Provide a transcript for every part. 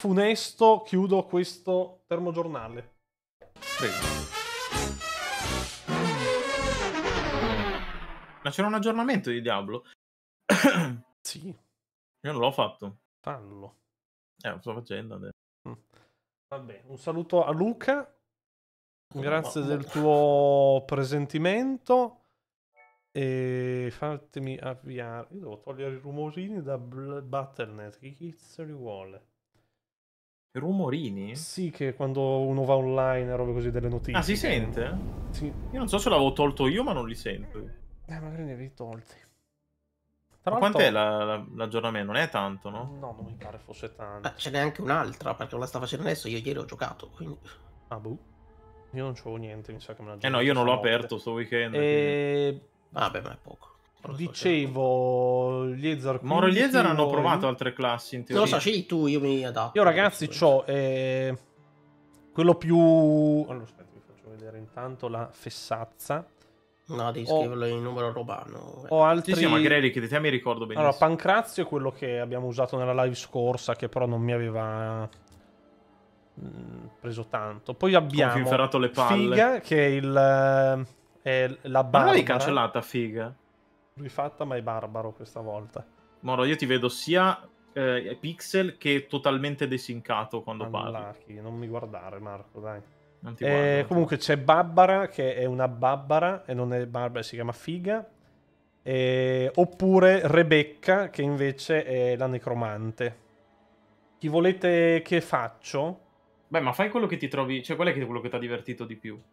funesto chiudo questo termogiornale. Prego. Ma c'era un aggiornamento di Diablo? Sì, Io non l'ho fatto. fallo. Lo sto facendo adesso. Vabbè, un saluto a Luca. Grazie del tuo presentimento. E fatemi avviare. Io devo togliere i rumorini da Battle.net. Che cazzo li vuole? I rumorini? Sì, che quando uno va online e robe così delle notifiche. Ah, si sente? Sì. Io non so se l'avevo tolto io, ma non li sento. Magari ne avevi tolti. Tra Ma l'altro... quant'è l'aggiornamento? Non è tanto, no? No, non mi pare fosse tanto. Ce n'è anche un'altra, perché non la sta facendo adesso, io ieri ho giocato, quindi... Ah, boh. Io non c'avevo niente, mi sa che me l'ha Eh no, io non l'ho aperto sto weekend. Vabbè, ma è poco. Dicevo, gli Ezar Moro e gli Ezar hanno provato altre classi, in teoria. Non lo so, scegli tu, io mi adatto. Io ragazzi c'ho quello più... Allora aspetta, vi faccio vedere intanto la fessazza. No, devi scriverlo in numero romano. Ho altri... Sì, ma Greli, che di te mi ricordo benissimo. Allora, Pancrazio è quello che abbiamo usato nella live scorsa, che però non mi aveva preso tanto. Poi abbiamo inferrato le palle. Figa, che è la barbara. Ma non l'avevi cancellata, Figa? Rifatta, ma è barbaro questa volta. Moro, io ti vedo sia pixel che totalmente desincato quando parli. Non mi guardare, Marco, dai. Non ti guardo, comunque c'è Babbara, che è una Babbara, e non è Barbara, si chiama Figa. Oppure Rebecca, che invece è la necromante. Chi volete che faccio? Beh, ma fai quello che ti trovi... Cioè, qual è quello che ti ha divertito di più?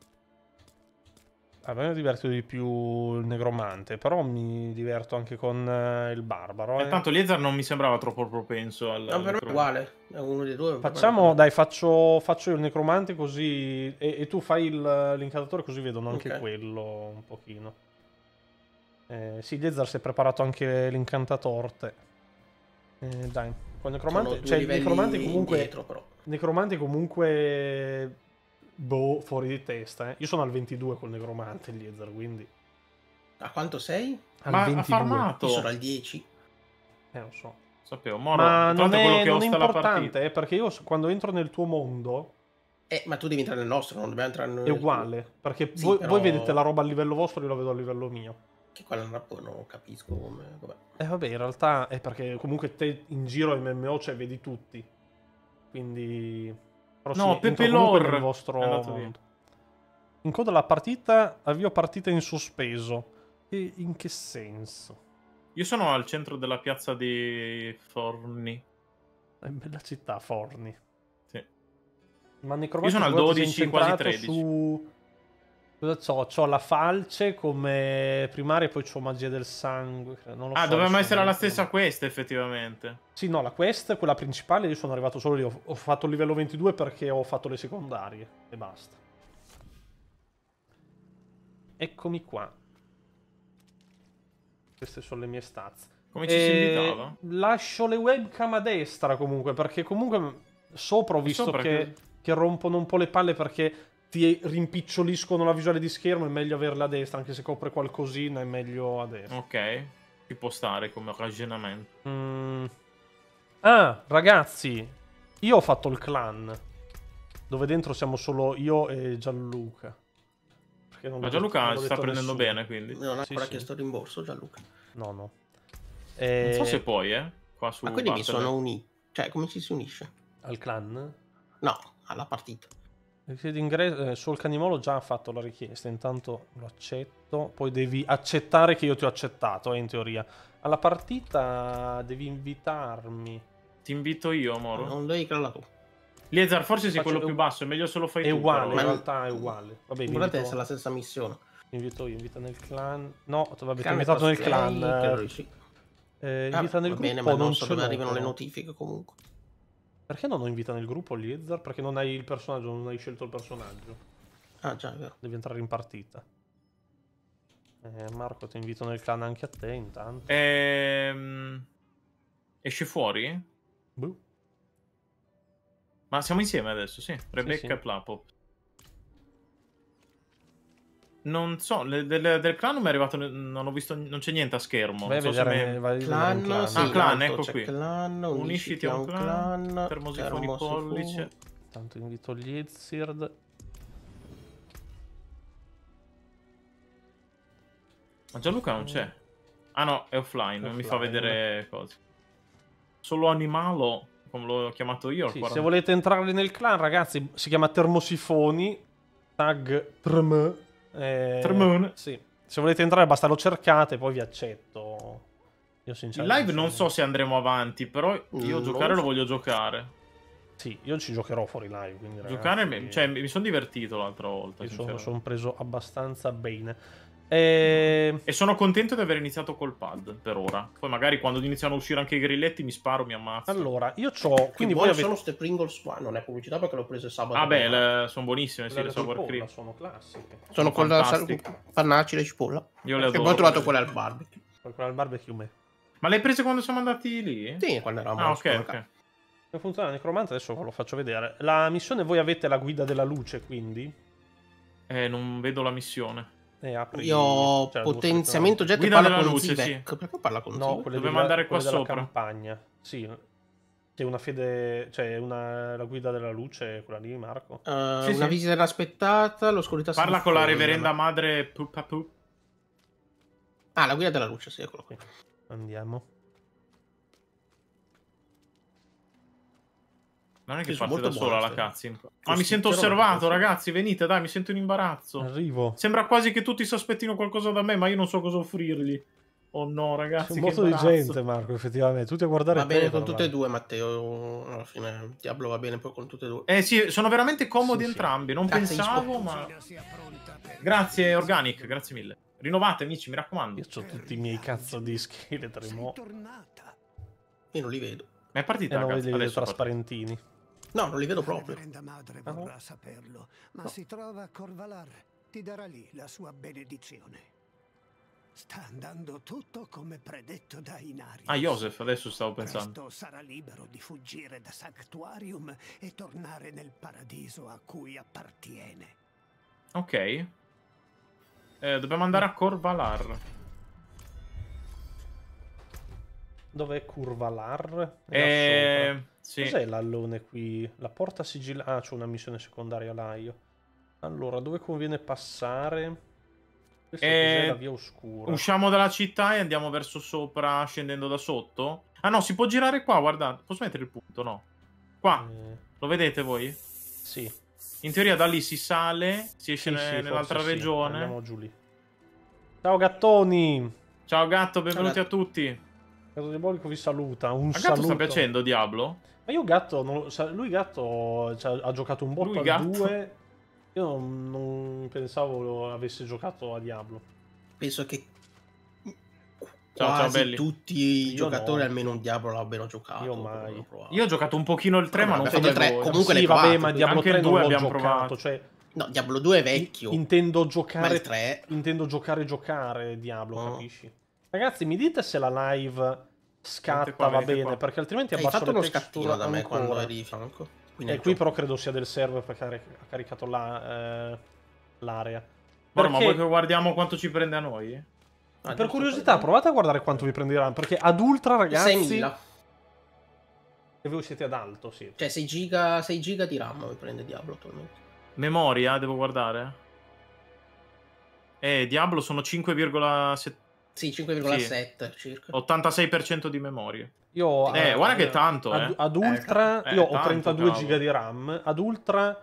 A me diverto di più il negromante, però mi diverto anche con il barbaro. Tanto Liezar non mi sembrava troppo propenso al... No, per me è uguale, è uno dei due. Facciamo, dai, faccio io il necromante così... E tu fai l'incantatore così vedono anche quello un pochino. Sì, Liezar si è preparato anche l'incantatorte. Dai, con necromante... Cioè, il necromante comunque... Indietro, però. Necromante comunque... Boh, fuori di testa, Io sono al 22 col necromante, Liezar, quindi... A quanto sei? Al 22. Ha farmato! Io sono al 10. Lo so. Sapevo, Moro, Ma non è, quello che non è osta la importante, perché io quando entro nel tuo mondo... ma tu devi entrare nel nostro, non dobbiamo entrare nel È uguale, perché sì, voi, però... voi vedete la roba a livello vostro, io la vedo a livello mio. Che qua non capisco come... Vabbè. Vabbè, in realtà è perché comunque te in giro MMO cioè vedi tutti. Quindi... Però no, sì, Pepe comunque Lor nel vostro mondo. via. In coda alla partita, avvio partita in sospeso. E in che senso? Io sono al centro della piazza di Forni. È bella città, Forni. Sì. Ma io sono al 12, quasi 13. Cosa c'ho? C'ho la falce come primaria e poi c'ho magia del sangue. Non lo so, doveva essere la stessa quest, effettivamente. Sì, no, la quest, quella principale, io sono arrivato solo lì. Ho fatto il livello 22 perché ho fatto le secondarie. E basta. Eccomi qua. Queste sono le mie stats. Come ci si invitava? Lascio le webcam a destra comunque, perché comunque sopra ho visto che rompono un po' le palle perché ti rimpiccioliscono la visuale di schermo, è meglio averla a destra, anche se copre qualcosina è meglio a destra. Ok, ci può stare come ragionamento. Ah, ragazzi, io ho fatto il clan, dove dentro siamo solo io e Gianluca. Ma Gianluca si sta prendendo bene, quindi. Non ha ancora chiesto rimborso, Gianluca. No. Non so se puoi, qua su ma quindi mi sono unito. Cioè, come ci si unisce? Al clan? No, alla partita. Sul Canimolo già ha fatto la richiesta, intanto lo accetto, poi devi accettare che io ti ho accettato, in teoria. Alla partita devi invitarmi. Ti invito io, Moro. Non devi crearla tu. Liezar, forse sei quello più basso, è meglio se lo fai tu. È uguale, però. in realtà è uguale. Vabbè, guardate essere la stessa missione. Invito io, invita nel clan. No, vabbè, ti ho invitato nel clan. Invita nel gruppo, bene, ma non so ce dove l'ho, arrivano le però. notifiche comunque. Perché non ho invitato nel gruppo Liezar? Perché non hai il personaggio, non hai scelto il personaggio. Ah già, è vero. Devi entrare in partita. Marco, ti invito nel clan anche a te intanto. Esce fuori? Boh. Ma siamo insieme adesso, sì. Rebecca sì. e Plapop. Non so, del clan mi è arrivato, non ho visto, non c'è niente a schermo. Vai a non so vedere, se vai a vedere Clan, un clan. sì, Ah, clan, in alto ecco c'è qui. Clan, Unisciti a un clan, termosifoni termosifoni. pollice. Tanto invito gli Ezird. Ma Gianluca non c'è. Ah no, è offline, non mi fa vedere cose. Solo Animalo, come l'ho chiamato io. Sì, se volete entrare nel clan, ragazzi, si chiama Termosifoni. Tag Trm. Trmone. Sì. Se volete entrare basta lo cercate, poi vi accetto. Io In sinceramente live non so se andremo avanti, però io giocare lo voglio giocare. Sì, io ci giocherò fuori live, quindi Giocare, ragazzi, cioè mi sono divertito l'altra volta. io sono preso abbastanza bene. E sono contento di aver iniziato col pad per ora. Poi magari quando iniziano a uscire anche i grilletti mi sparo, mi ammazzo. Allora, io c'ho... Quindi voi sono ste Pringles qua, non è pubblicità perché l'ho prese sabato. Ah beh, sono buonissime, sì, le sour cream. Sono classiche. Sono con la pannacci e cipolla. Io le E adoro. poi ho trovato quelle al barbecue. Quella al barbecue me. Ma le hai prese quando siamo andati lì? Sì, quando eravamo Ah, al ok, supermercato. ok. Come funziona il necromante? Adesso ve lo faccio vedere. La missione, voi avete la guida della luce, quindi... Non vedo la missione. Apri, Io ho cioè, potenziamento oggetti e Guida parla della con luce, Zivek. sì. Perché parla con No, Zivek? quelle Dobbiamo andare qua della sopra. campagna. Sì. C'è una fede... Cioè, la guida della luce, quella lì, Marco. Sì, una sì. visita inaspettata, l'oscurità si Parla con la diffonde. reverenda madre Pupapu. Ah, la guida della luce, sì, eccolo qui. Andiamo. Non è che Sì, parte sono da molto sola buone, la sì. cutscene. Ma mi sento Costicchiano osservato, molto, sì. ragazzi, venite, dai, mi sento in imbarazzo. Arrivo. Sembra quasi che tutti si aspettino qualcosa da me, ma io non so cosa offrirgli. Oh no, C'è ragazzi, un che botto di imbarazzo. gente, Marco, effettivamente. Tutti a guardare Va bene te, con però, tutte e vai. due, Matteo. Alla fine Diablo va bene poi con tutte e due. Eh sì, sono veramente comodi Sì, sì. entrambi, non Grazie, pensavo, Ispo. ma... Grazie, Organic, grazie mille. Rinnovate, amici, mi raccomando. Io ho tutti i miei cazzo di scheletri, mo. Io non li vedo. Ma è E partita, non ragazzi, vedi i adesso è partita. trasparentini. No, non li vedo proprio. La reverenda madre Ah, no? vorrà saperlo, ma si trova a Corvalar. Ti darà lì la sua benedizione. Sta andando tutto come predetto da Inari. Ah, Joseph, adesso stavo pensando. Presto sarà libero di fuggire da Sanctuarium e tornare nel paradiso a cui appartiene. Ok. Dobbiamo andare a Corvalar. Dov'è Curvalar? È là sopra. Sì. Cos'è l'allone qui? La porta sigillata. Ah, c'è una missione secondaria là io. Allora, dove conviene passare? Questa cos'è la via oscura. Usciamo dalla città e andiamo verso sopra, scendendo da sotto. Ah no, si può girare qua, guardate. Posso mettere il punto? No. Qua. Lo vedete voi? Sì. In teoria da lì si sale, si esce Sì, nell'altra forse sì. regione. Andiamo giù lì. Ciao gattoni! Ciao gatto, benvenuti Ciao, a tutti. Gatto Diabolico vi saluta. Un A gatto saluto. sta piacendo Diablo? Ma io gatto, lui gatto ha giocato un botto Lui a gatto? 2. Io non pensavo avesse giocato a Diablo. Penso che Ciao, quasi belli. tutti i Io giocatori no. almeno un Diablo l'abbiano giocato. Io mai. Io ho giocato un pochino il 3, ma non Vabbè, come fatto il 3, voi. comunque sì, l'hai vabbè, provato, ma Diablo anche il 3 non 2 l'ho abbiamo giocato. provato. Cioè, No, Diablo 2 è vecchio. intendo Ma giocare. il 3? Intendo giocare Diablo, Oh. capisci? Ragazzi, mi dite se la live scatta, qua, va venite bene, qua. perché altrimenti Hai abbasso fatto le uno texture scattino da me ancora. quando eri di fianco. Quindi E hai qui giocato. però credo sia del server perché ha caricato l'area. Guarda, ma Perché- vuoi che guardiamo quanto ci prende a noi? Ah, Per giusto, curiosità, provate a guardare quanto vi prenderanno. Perché ad ultra, ragazzi. 6.000. E voi siete ad alto, sì. Cioè 6 giga di RAM mi prende Diablo attualmente. Memoria, devo guardare. Diablo sono 5,7. Sì, 5,7 circa. 86% di memoria. Io Guarda che è tanto, ad ultra io ho tanto, 32 cavolo. giga di RAM. Ad ultra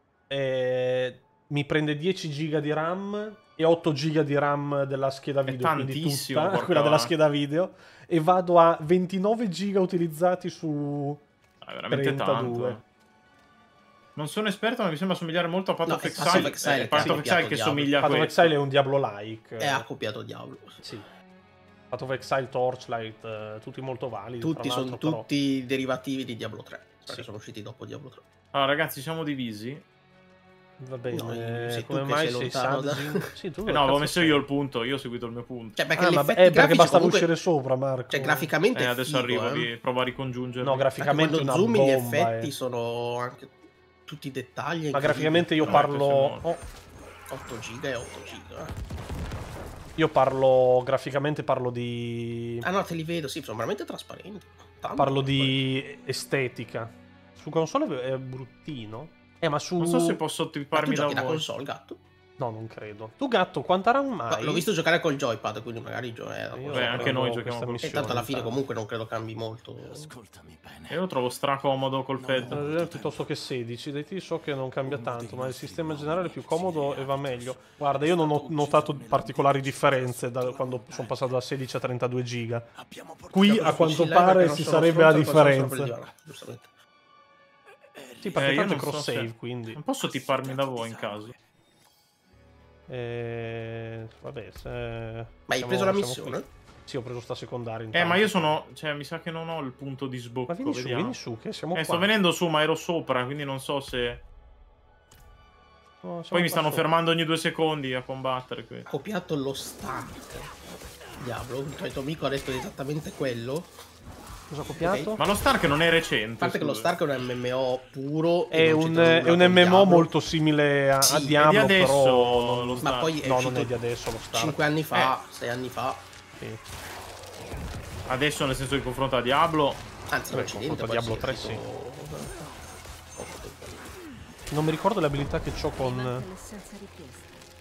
mi prende 10 giga di RAM e 8 giga di RAM della scheda video. Quindi tantissimo, tutta, porca quella della vacca. scheda video. E vado a 29 giga utilizzati su È veramente 32. tanto. Non sono esperto, ma mi sembra somigliare molto a Path No, of è Exile. Path of Exile che Path ha of Exile copiato che Diablo. somiglia a Path of questo. Exile è un Diablo-like. E ha copiato Diablo. Sì. Path of Exile, Torchlight, tutti molto validi. Tutti tra sono l'altro, però. tutti derivativi di Diablo 3. Perché Sì. sono usciti dopo Diablo 3. Allora, ragazzi, siamo divisi. Va bene, No, sei tu come che mai sei sei lontano da- Sadzin? Sì, tu No, cazzo avevo messo sei? io il punto. Io ho seguito il mio punto. Cioè, perché Ah, gli ma effetti perché grafici bastava comunque... uscire sopra, Marco. Cioè, graficamente è Adesso figo, arrivo, provo a ricongiungere. No, Perché graficamente quando una zoomi bomba, gli effetti sono anche tutti i dettagli. Ma graficamente io No, parlo... questo è Oh, 8 giga e 8 giga. Io parlo graficamente, parlo di... Ah no, te li vedo, sì, sono veramente trasparenti. Tanto Parlo trasparenti. di estetica. Su console è bruttino. Ma su... Non so se posso Ma tu tiparmi da giochi da voi. console, gatto? No, non credo. Tu, gatto, quanta RAM No, hai? l'ho visto giocare col joypad, quindi magari Io Beh, anche prendo noi questa giochiamo col- missione, E tanto alla fine intanto. comunque non credo cambi molto. Ascoltami bene. Io lo trovo stracomodo col pad. Piuttosto che 16, dai T so che non cambia tanto, ma il sistema in generale è più comodo e va meglio. Guarda, io non ho notato particolari differenze da quando sono passato da 16 a 32 giga. Qui a quanto pare ci sarebbe la differenza. Giustamente. Sì, perché Io tanto è non so cross se- save, quindi. Non posso tiparmi da voi in caso. Vabbè, se... Ma hai preso la missione? qui. Sì, ho preso sta secondaria. Ma io sono... Cioè, mi sa che non ho il punto di sbocco. Ma Vediamo. vieni su, che siamo qua. Sto venendo su, ma ero sopra, quindi non so se... No, Poi mi stanno sopra. fermando ogni 2 secondi a combattere qui. Ho copiato lo start. Diavolo, il tuo amico ha detto esattamente quello. Cosa ho copiato? Ok. Ma lo Stark non è A recente. parte che lo scusa. Stark è un MMO puro. È e non un c'entra nulla con MMO Diablo. molto simile a Sì, Diablo, è di adesso però... lo Ma Stark. poi è No, uscito non è di adesso lo Stark. 5 anni fa, 6 anni fa. Sì. Adesso nel senso di confronto a Diablo. Anzi, in Beh, Occidente confronto a poi Diablo sì, 3 tipo- Non mi ricordo le abilità che ho con... l'essenza richiesta.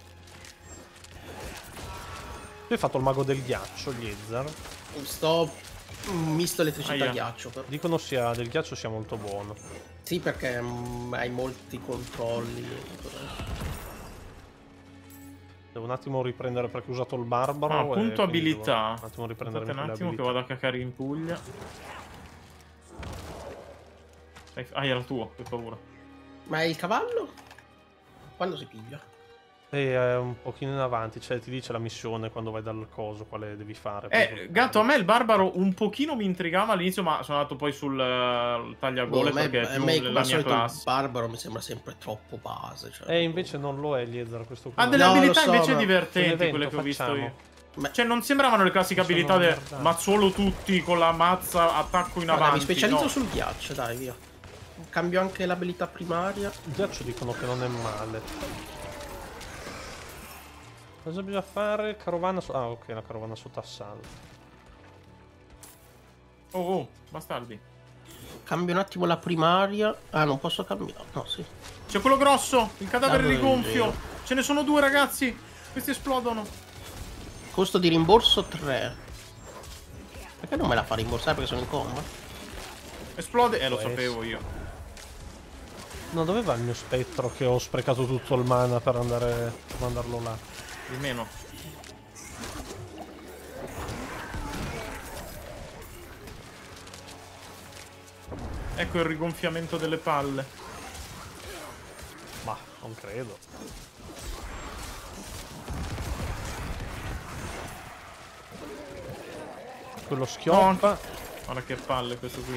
Tu hai fatto il mago del ghiaccio, Liezzar. Sto misto elettricità Aia. ghiaccio. Però. Dicono sia del ghiaccio sia molto buono. Sì, perché hai molti controlli. Devo un attimo riprendere perché ho usato il barbaro. Ah, e punto quindi abilità. devo un attimo riprendere Aspettate un le attimo che abilità. vado a cacare in Puglia. Ah, era tuo, che paura. Ma è il cavallo? Quando si piglia? E è un pochino in avanti, cioè ti dice la missione quando vai dal coso, quale devi fare. Gatto, a me il barbaro un pochino mi intrigava all'inizio, ma sono andato poi sul tagliagole perché è più come la al mia solito classe. il barbaro mi sembra sempre troppo base. Cioè, E invece non lo è Liezzar questo qui. Ha delle No, lo abilità so, invece ma- divertenti, Un evento quelle che ho visto facciamo. io. Ma- Cioè, non sembravano le classiche Mi sono abilità del guardato. mazzuolo tutti con la mazza, attacco in Guarda, avanti. mi specializzo no. sul ghiaccio, dai, via. Cambio anche l'abilità primaria. Il ghiaccio dicono che non è male. Cosa bisogna fare? Carovana su... Ah, ok, la carovana sotto assalto. Oh, bastardi. Cambio un attimo la primaria. Ah, non posso cambiare. No, sì. C'è quello grosso, il cadavere Ah, non è rigonfio. vero. Ce ne sono 2, ragazzi. Questi esplodono. Costo di rimborso 3. Perché non me la fa rimborsare perché sono in coma? Esplode. Lo Può sapevo io. No, dove va il mio spettro che ho sprecato tutto il mana per andare per mandarlo là? Di meno. Ecco il rigonfiamento delle palle. Ma, non credo. Quello schioppa. Guarda che palle questo qui.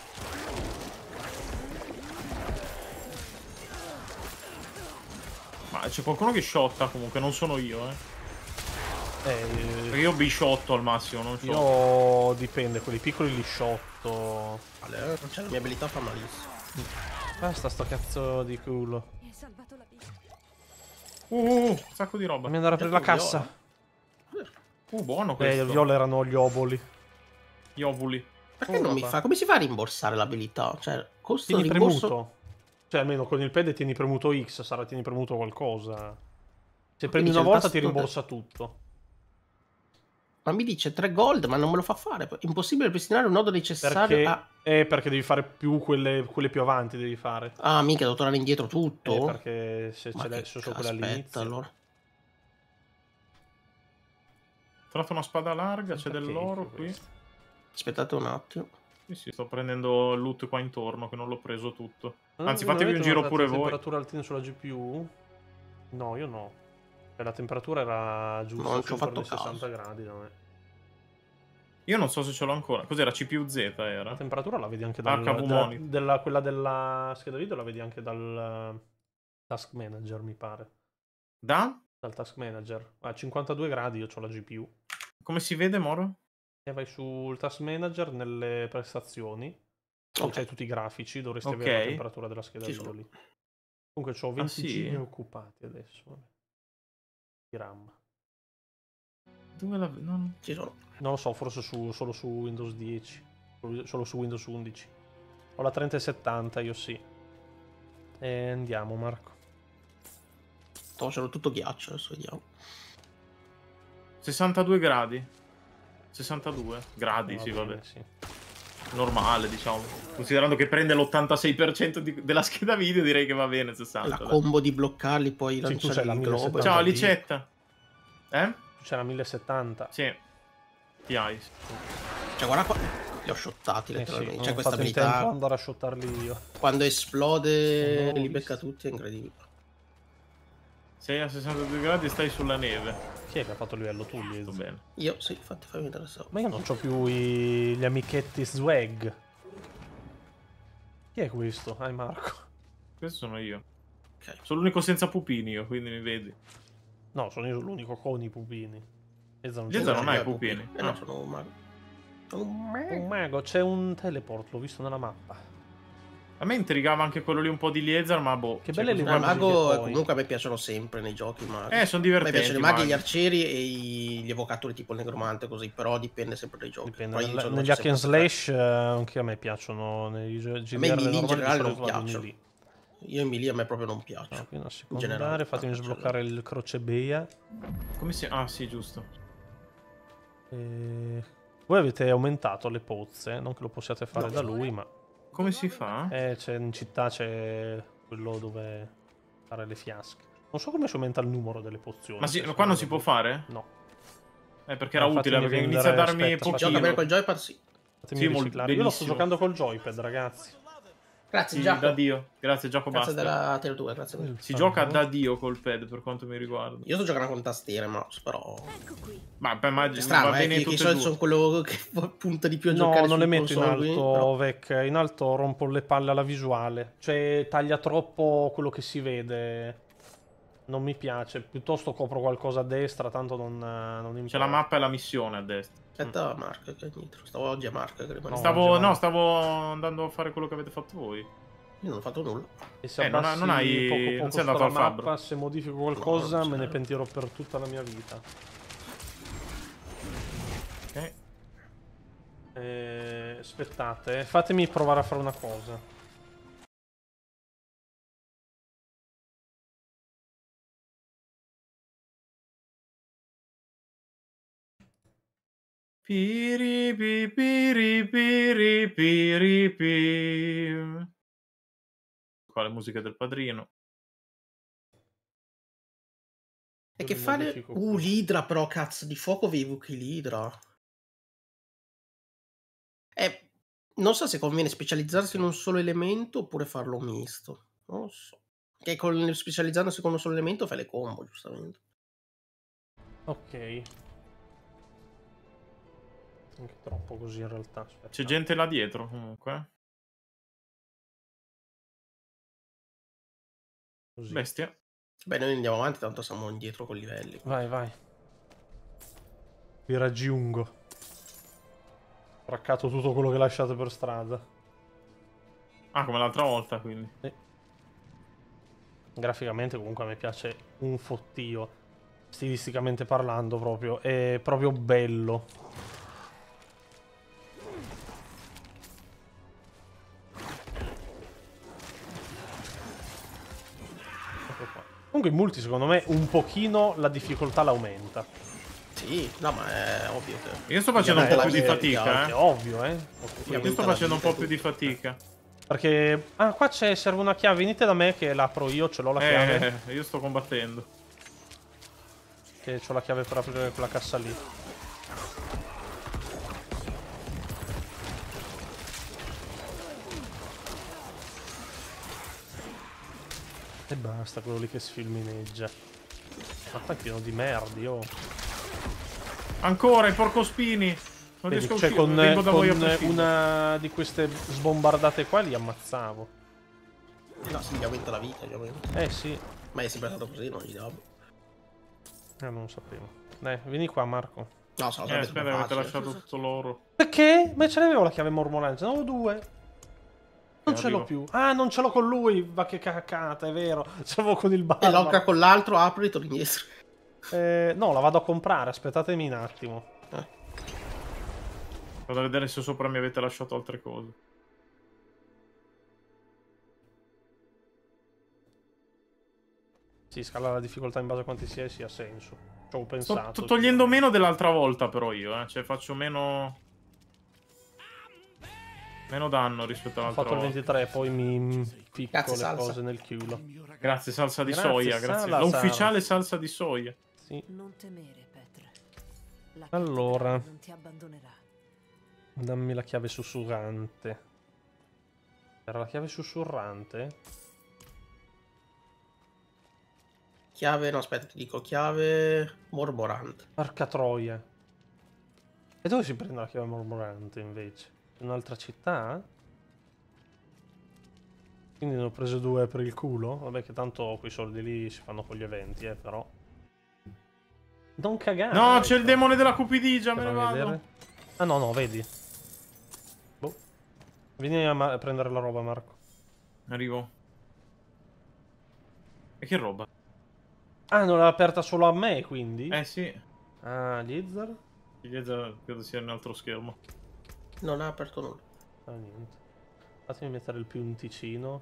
Ma c'è qualcuno che shotta comunque, non sono io, Perché io bisciotto al massimo, non so. Io dipende, quelli piccoli li shotto. Vale, c'è la mia abilità fa malissimo. Basta sto cazzo di culo. Mi hai salvato la vita. Un sacco di roba. Fammi andare a aprire la Detto cassa. Buono questo. Il viola erano gli ovuli. Gli ovuli. Perché non mi vabbè. fa? Come si fa a rimborsare l'abilità? Cioè, costo Tieni rimborso. premuto. Cioè, almeno con il pad tieni premuto X, sarà tieni premuto qualcosa. Se premi c'è una il volta tasto ti rimborsa tutto. Ma mi dice 3 gold, ma non me lo fa fare. Impossibile pristinare un nodo necessario Perché, a... perché devi fare più quelle più avanti, devi fare. Ah, mica, devo tornare indietro tutto? Perché se Ma ce l'hai che solo quella aspetta, all'inizio. allora. Ho trovato una spada larga, c'è Perché dell'oro qui. questo? Aspettate un attimo. Sì, sto prendendo il loot qua intorno, che non l'ho preso tutto. Anzi, Non fatevi un avete giro notato pure la voi. temperatura altina sulla GPU? No, io no. La temperatura era giusta, Non ci ho sopra fatto i 60 caso. gradi da me. Io non so se ce l'ho ancora. Cos'era? CPU-Z La era? temperatura la vedi anche HV monitor. quella della scheda video la vedi anche dal task manager, mi pare. Da? Dal task manager. A 52 gradi io ho la GPU. Come si vede, Moro? E vai sul task manager nelle prestazioni. Dove Ok. c'hai tutti i grafici, dovresti Ok. avere la temperatura della scheda Ci video sono. lì. Comunque ho 20 sì? giga occupati adesso. Vabbè. RAM. Dove la... non... Ci sono. Non lo so, forse solo su Windows 10. Solo su Windows 11. Ho la 3070, io sì. E andiamo, Marco. No, c'era tutto ghiaccio, adesso vediamo. 62 gradi. 62 gradi, Va sì, bene, vabbè. sì. Normale, diciamo. Considerando che prende l'86% della scheda video, direi che va bene 60. La dai. combo di bloccarli, poi tu c'hai lanciare la il globo. 1070. Ciao, Di- Licetta. C'è la 1070. Sì. TI. Cioè, guarda qua. Li ho shottati Sì, letteralmente. non C'è ho questa fatto in tempo ad abilità. andare a shottarli io. Quando esplode, Non l'ho li becca visto. tutti, è incredibile. Sei a 62 gradi e stai sulla neve. Chi è che ha fatto il livello? Tu, Liz? Sto bene. Io, sì, infatti, fammi vedere se... Ma io non c'ho più gli amichetti swag. Chi è questo? Ah, è Marco. Questo sono io. Ok. Sono l'unico senza pupini io, quindi mi vedi. No, sono io l'unico con i pupini. Gezza non Io hai ho pupini. no, Ah. sono un mago. Sono un mago. Un mago, c'è un teleport, l'ho visto nella mappa. A me intrigava anche quello lì un po' di Liezar, ma boh. Che cioè, belle cosa le Il vuoi- musiche mago, poi. comunque a me piacciono sempre nei giochi i maghi. sono A me divertenti. piacciono i maghi, gli maghi. arcieri e gli evocatori tipo il negromante così, però dipende sempre dai giochi. Dipende. Poi io sono Negli hack and sempre- slash anche a me piacciono. Nei GDR A me i melee in normali generale di non solito vado in piacciono. melee. Io in melee a me proprio non piace. No, qui una In generale, secondaria, fatemi no, sbloccare il croce Bea. Come si... Ah, sì, giusto. Voi avete aumentato le pozze, non che lo possiate fare No. da lui, ma Come si fa? c'è in città c'è quello dove fare le fiasche. Non so come si aumenta il numero delle pozioni. Ma sì, se qua non sono- si può fare? No. Perché era Fatemi utile, perché prendere- inizia a darmi aspetta, pochino. Gioca bene col joypad, sì. Fatemi Sì, riciclare. Io lo sto benissimo. giocando col joypad, ragazzi. Grazie Sì, Giacomo. da Dio. Grazie, gioco Grazie basta. della Tele2, grazie mille. Si gioca da Dio col pad, per quanto mi riguarda. Io sto giocando con tastiere e mouse, però... Ecco qui. Ma È strano, va bene che tutte i e soliti due. sono quello che punta di più a No, giocare non le su metto in console alto, qui, però- Vec. In alto rompo le palle alla visuale. Cioè, taglia troppo quello che si vede. Non mi piace. Piuttosto copro qualcosa a destra, tanto non importa. C'è la mappa e la missione a destra. Aspetta, Mark, che nitro. Stavo oggi a Mark, che rimane. No. Stavo andando a fare quello che avete fatto voi. Io non ho fatto nulla. E se non abbassi non hai- poco non poco sei andato sulla al fabbro? mappa, se modifico qualcosa No, me ne c'è. pentirò per tutta la mia vita. Ok. Aspettate, fatemi provare a fare una cosa. Piri pi piri piri piri pi. Qua le musiche del padrino. E Io che li fare? modifico qui. L'idra però, cazzo, di fuoco avevo che l'idra. Non so se conviene specializzarsi in un solo elemento oppure farlo misto. Non lo so. Che specializzandosi con un solo elemento fai le combo, giustamente. Ok. Anche troppo così in realtà. Aspetta. C'è gente là dietro comunque. Così. Bestia. Beh, noi andiamo avanti, tanto siamo indietro con livelli. Vai, vai. Vi raggiungo. Braccato tutto quello che lasciate per strada. Ah, come l'altra volta, quindi. Graficamente comunque a me piace un fottio. Stilisticamente parlando proprio. È proprio bello. Ecco qua. Comunque in multi secondo me un pochino la difficoltà l'aumenta. Sì, no, ma è ovvio che... Io sto facendo un po' più di Ovviamente fatica, È eh. ovvio, eh. Io sto facendo un po' più di fatica. Perché... Ah, qua serve una chiave. Venite da me che l'apro io, ce l'ho la chiave. Io sto combattendo. Che ho la chiave per aprire quella cassa lì. E basta, quello lì che sfilmineggia. Ma qua è pieno di merdi, oh. Ancora i porcospini. Non Vedi, riesco a cioè uscire. con Vengo da voi a prescindere. una di queste sbombardate qua li ammazzavo. No, sì, gli aumenta la vita, gli aumenta. Eh sì. Ma è sempre stato così, non gli davo. Non lo sapevo. Dai, vieni qua Marco. No, so, Aspetta, avete lasciato tutto l'oro. Perché? Ma ce l'avevo la chiave mormolante, ne avevo due. Non ce l'ho arrivo. più. Ah, non ce l'ho con lui. Ma che cacata, è vero. Ce l'avevo con il E barbaro. l'occa con l'altro, apri e torni indietro. No, la vado a comprare, aspettatemi un attimo. Vado a vedere se sopra mi avete lasciato altre cose. Sì, scala la difficoltà in base a quanti si è, sì, ha senso. Ci ho pensato. Sto togliendo meno dell'altra volta però io, Cioè faccio meno... Meno danno rispetto Ho all'altra fatto il volta. 23, poi mi picco Grazie, le salsa. cose nel culo. Grazie, salsa di Grazie, soia, grazie. salsa. L'ufficiale salsa di soia. Sì. Non temere, Petra. La Allora. cattedrale non ti abbandonerà. Dammi la chiave sussurrante. Era la chiave sussurrante? Chiave, no, aspetta, ti dico, chiave mormorante. Porca troia. E dove si prende la chiave mormorante invece? In un'altra città? Quindi ne ho preso 2 per il culo? Vabbè che tanto quei soldi lì si fanno con gli eventi, però. Non cagare. No, c'è il ecco. demone della cupidigia, me ne Fammi vado. vedere. Ah no, no, vedi. Boh. Vieni a prendere la roba, Marco. Arrivo. E che roba? Ah, non l'ha aperta solo a me, quindi? Sì. Ah, Lizzar? Credo sia un altro schermo. Non ha aperto nulla. Ah, niente. Fatemi mettere il punticino.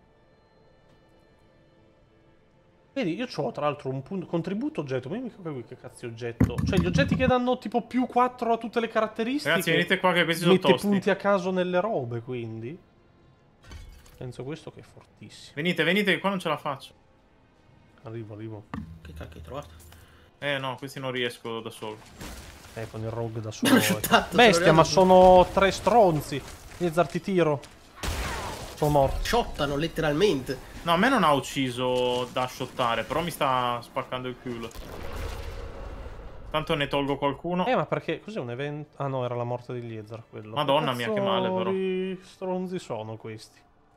Vedi, io ho tra l'altro un punto contributo oggetto, ma io mica capisco che cazzo di oggetto. Cioè, gli oggetti che danno tipo più 4 a tutte le caratteristiche. Ragazzi, venite qua che questi sono mette tosti. punti a caso nelle robe, quindi. Penso questo che è fortissimo. Venite, venite, che qua non ce la faccio. Arrivo, arrivo. Che cacchio hai trovato? No, questi non riesco da solo. Con il rogue da solo. Tanto, Bestia, ma sono 3 stronzi. Lizzar, ti tiro. Sono morto. Shottano letteralmente. No, a me non ha ucciso da shottare, però mi sta spaccando il culo. Tanto ne tolgo qualcuno. Ma perché? Cos'è un evento? Ah no, era la morte di Lizzar quello. Madonna mia, che male però. Che stronzi sono questi.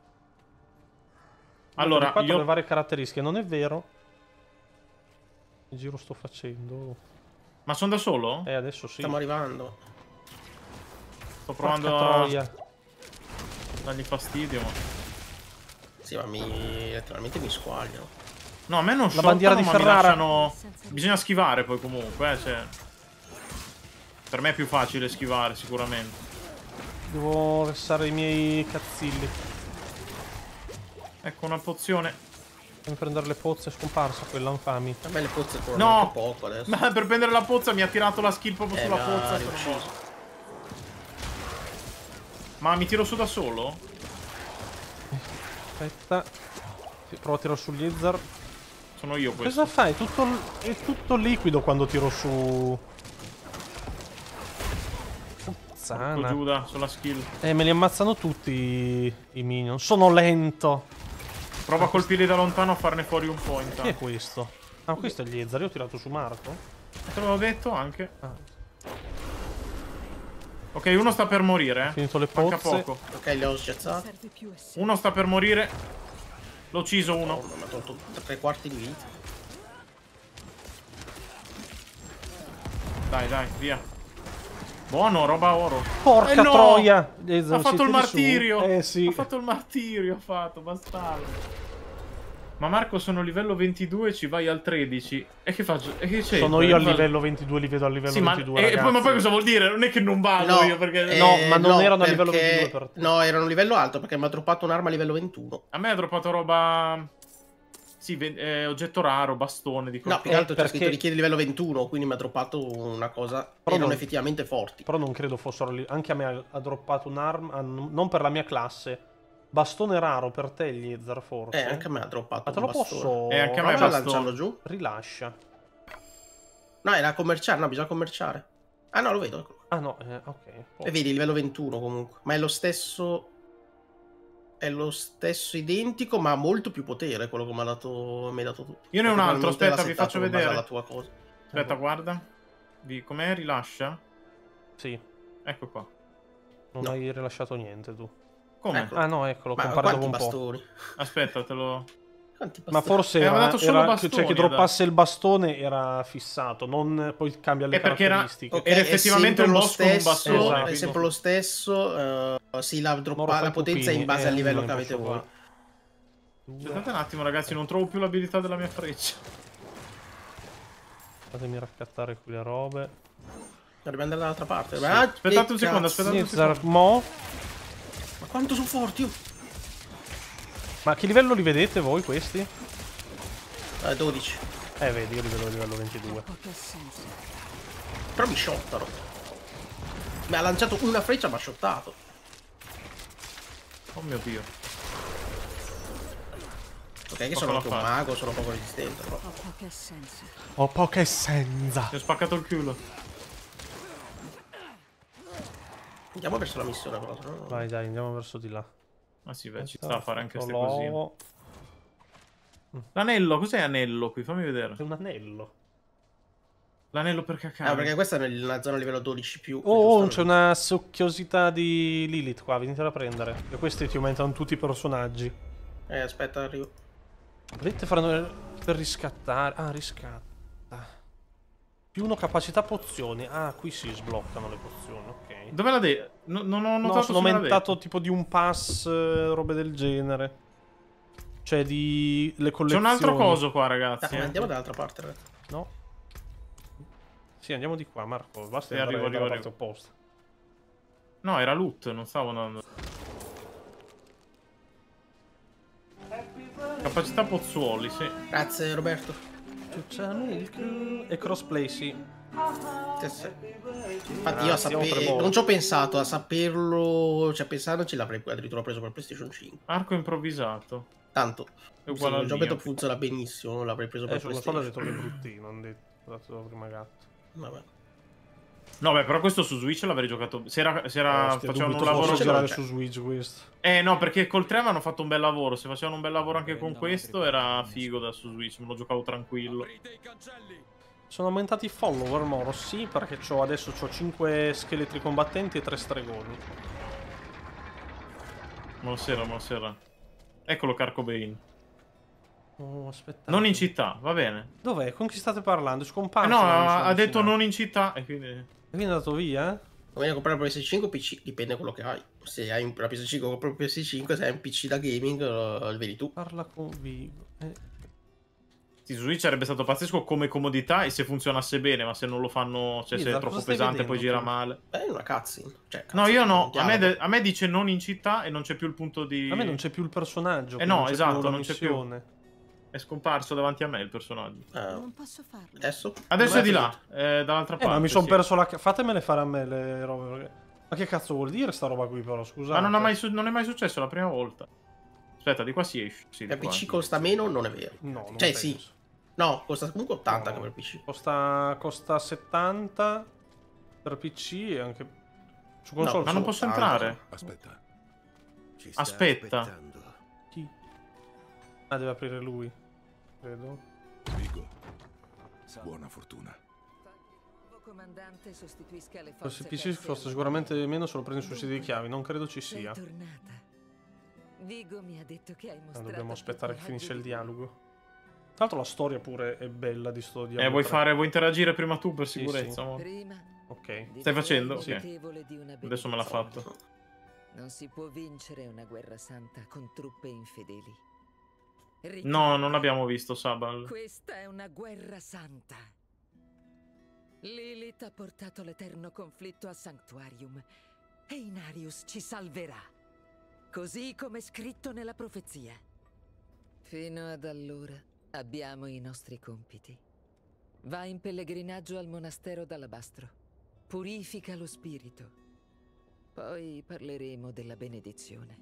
Allora, io... le varie caratteristiche, non è vero? Che giro sto facendo? Ma sono da solo? Adesso sì. Stiamo arrivando. Sto provando Porca a dargli fastidio, ma... Sì, ma letteralmente mi squagliano. No, a me non La bandiera di Ferrara. Bisogna schivare poi comunque, cioè... Per me è più facile schivare, sicuramente. Devo restare i miei cazzilli. Ecco, una pozione. Devo prendere le pozze, è scomparsa quella, infami. A me le pozze No! corrono anche poco adesso. Ma per prendere la pozza mi ha tirato la skill proprio sulla pozza. Ucciso. Ma mi tiro su da solo? Aspetta. Provo a tirare su Lizzar. Sono io questo. Cosa fai? È tutto liquido quando tiro su... Puzzana. Giuda sulla skill. Me li ammazzano tutti i minion. Sono lento. Prova a colpirli da lontano a farne fuori un po' intanto. Chi è questo? Ah, questo è Lizzar. Io ho tirato su Marco. Te l'avevo detto anche. Ah. Ok, uno sta per morire. Ho finito le Manca pozze. poco. Ok, li ho schiazzati. Serve più essere. Uno sta per morire. L'ho ucciso uno. Mi ha tolto 3/4 di vita. Dai, dai, via. Buono, roba oro. Porca no! troia! Lizzar, Ha fatto il siete su? martirio. Sì. Ha fatto il martirio, bastardo. Ma Marco, sono livello 22 e ci vai al 13. E che faccio? E che c'è? Sono io al livello 22, li vedo al livello Sì, 22, ma ragazzi. poi cosa vuol dire? Non è che non vado io perché... No, ma non erano a perché... livello 22 per te. No, erano a livello alto perché mi ha droppato un'arma a livello 21. A me ha droppato roba... Sì, oggetto raro, bastone di No, più che altro c'è perché- scritto richiede livello 21, quindi mi ha droppato una cosa. Però Erano non- effettivamente forti. Però non credo fossero lì. Anche a me ha droppato un'arma, non per la mia classe. Bastone raro per te, Lizzar, forse. Anche a me ha droppato Ma te un lo bastone. posso... E anche a me Prova a bastone. lanciarlo giù. Rilascia. No, era commerciare, no, bisogna commerciare. Ah no, lo vedo, eccolo. Ah no, ok. E vedi, livello 21 comunque. Ma è lo stesso... È lo stesso identico, ma ha molto più potere quello che mi ha dato tutto. Io ne ho un altro, Probabilmente aspetta, l'ha vi faccio settato in base vedere. alla tua cosa. Aspetta, guarda. Com'è? Rilascia? Sì, Ecco qua. non No. hai rilasciato niente tu. Come? Ecco. Ah no, eccolo, Ma compare quanti dopo un po'. bastoni? Aspetta, te lo... Quanti Ma bastoni? forse aveva era, dato solo bastoni, cioè che droppasse il bastone era fissato, non poi cambia le È perché era- caratteristiche. Ok, Era è effettivamente sempre un lo boss con un stesso, bastone, è quindi- sempre lo stesso. Sì, la Moro potenza è in base al Pupini, livello non che ne avete posso voi. fare. Aspettate un attimo, ragazzi, non trovo più l'abilità della mia freccia. Fatemi raccattare qui le robe. Dobbiamo andare dall'altra parte. Sì. Ah, Aspettate un secondo, aspettate un secondo. Mo. Ma quanto sono forti? Ma a che livello li vedete voi questi? 12. Vedi, io li vedo a livello 22. Poco senso. Però mi shottano. Mi ha lanciato una freccia, ma ha shottato. Oh mio Dio. Ok, che Poco sono da anche un fare. mago, sono poco resistente. Però. Ho poca senso. Ho poca essenza. Mi ho spaccato il culo. Andiamo verso la missione, però. No? Vai, dai, andiamo verso di là. Ma sì, beh, ci sta a fare anche queste cosine. cosine. L'anello, cos'è anello qui? Fammi vedere. È un anello. L'anello per cacare. perché questa è nella zona livello 12 più. Oh, c'è una succhiosità di Lilith qua, venitela a prendere. E questi ti aumentano tutti i personaggi. Aspetta, arrivo. Vedete faranno per riscattare. Ah, riscatta. Più uno capacità pozioni. Ah, qui si sbloccano le pozioni, ok. Dove la de... non ho notato. No, sono se me l'ha aumentato tipo di un pass, robe del genere. Cioè di le detto. C'è collezioni. un altro coso qua, ragazzi. Dai, andiamo dall'altra parte, ragazzi. No. Sì, andiamo di qua, Marco. Basta Sì, andare arrivo, dalla arrivo. parte opposta. No, era loot, non stavo andando. Capacità pozzuoli, sì. Grazie, Roberto. E crossplay, sì. Infatti io a sapere... non ci ho pensato a saperlo, cioè pensandoci l'avrei addirittura preso per PlayStation 5. Arco improvvisato. Tanto È uguale al il gioco mio. funziona benissimo, l'avrei preso per Sul console ha PlayStation. detto che è bruttino, non detto, ho dato la prima gatta. Vabbè. No, beh, però questo su Switch l'avrei giocato. Se era facevano un fosse lavoro. girare su Switch questo. No, perché col 3 avevano fatto un bel lavoro. Se facevano un bel lavoro anche con questo, era figo da su Switch. Me lo giocavo tranquillo. Sono aumentati i follower, Moro? Sì, perché adesso ho 5 scheletri combattenti e 3 stregoni. Buonasera. Eccolo, Carco Bane. Oh, aspetta. Non in città, va bene. Dov'è? Con chi state parlando? È scomparso. No, non mi sono ha detto avvicinato. non in città. E quindi. E quindi è andato via? Voglio comprare la PS5 o PC, dipende da quello che hai. Se hai la PS5 compro il PS5, se hai un PC da gaming lo vedi tu. Parla con Vigo. Sì, su Switch sarebbe stato pazzesco come comodità e se funzionasse bene, ma se non lo fanno, cioè se è troppo pesante poi gira male. È una cutscene. Cioè, No, io no, dialogo. a me dice non in città e non c'è più il punto di... A me non c'è più il personaggio. no, non c'è esatto, più la non c'è più. missione. È scomparso davanti a me il personaggio. Non posso farlo. Adesso? Adesso è di là, dall'altra parte. Ma mi sono sì. perso la... Fatemele fare a me le robe. Perché... Ma che cazzo vuol dire sta roba qui però, scusate. Ma non è mai successo la prima volta. Aspetta, di qua si esce. Sì, Il di qua. PC costa meno, non è vero. No, non Cioè, penso. sì. No, costa comunque 80 No, come per PC. Costa 70 per PC e anche su console. Ma non solo posso 80. entrare. Aspetta. Ci sta Aspetta. aspettando. Chi? Ah, deve aprire lui. Credo. Vigo. Buona fortuna. Il comandante sostituisca le Se forze il PC perse costa al- sicuramente meno se lo prendi sui siti di chiavi. Non credo ci Sei sia. tornata. Vigo mi ha detto che hai mostrato Dobbiamo più aspettare che coraggio finisce il di- dialogo. Tra l'altro la storia pure è bella di sto dialogo. Vuoi interagire prima tu per Sì, sicurezza? sì. amore? Prima Ok. di Stai facendo? vedere Ok. notevole di una Adesso me l'ha benedizione. fatto. Non si può vincere una guerra santa con truppe infedeli. No, non l'abbiamo visto, Sabal. Questa è una guerra santa. Lilith ha portato l'eterno conflitto a Sanctuarium e Inarius ci salverà, così come scritto nella profezia. Fino ad allora abbiamo i nostri compiti. Va in pellegrinaggio al monastero d'Alabastro. Purifica lo spirito. Poi parleremo della benedizione.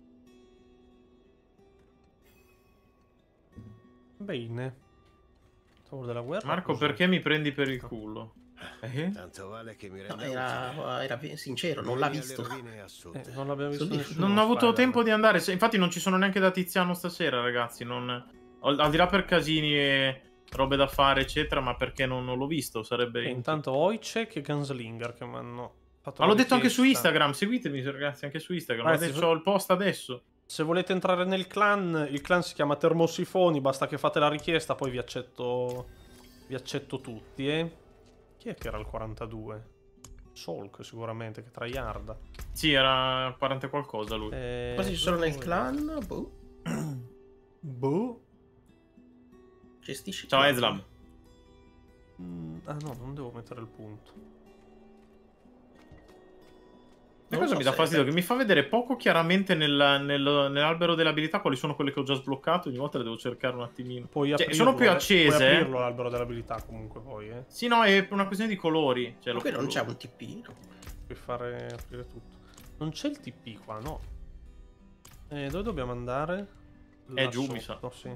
Bene. Favore della guerra. Marco, cos'è? perché mi prendi per il culo? Tanto vale che mi No, renda era sincero, non l'ha visto. Non l'abbiamo visto Sono nessuno. Non ho avuto Spider-Man. tempo di andare. Infatti, non ci sono neanche da Tiziano stasera, ragazzi. Al di là per casini e robe da fare, eccetera, ma perché non l'ho visto? Sarebbe. E intanto Wojciech e Gunslinger che mi hanno fatto Ma la l'ho detto anche su richiesta. Instagram. Seguitemi, ragazzi, anche su Instagram. Ragazzi, Adesso ho il post adesso. Se volete entrare nel clan, il clan si chiama Termosifoni, basta che fate la richiesta, poi vi accetto tutti, eh. Chi è che era il 42? Solk sicuramente, che tryharda. Sì, era 40 qualcosa lui. Quasi ci sono nel clan. Boh. Boh. Gestisci. Ciao, Eslam. Ah no, non devo mettere il punto. La cosa mi dà fastidio che mi fa vedere poco chiaramente nell'albero delle abilità quali sono quelle che ho già sbloccato. Ogni volta le devo cercare un attimino. Cioè, sono più accese. Puoi aprirlo l'albero delle abilità comunque poi, eh. Sì, no, è una questione di colori. Cioè, qui non c'è un TP. Puoi fare aprire tutto. Non c'è il TP qua, no. Dove dobbiamo andare? È giù, mi sa. Sì.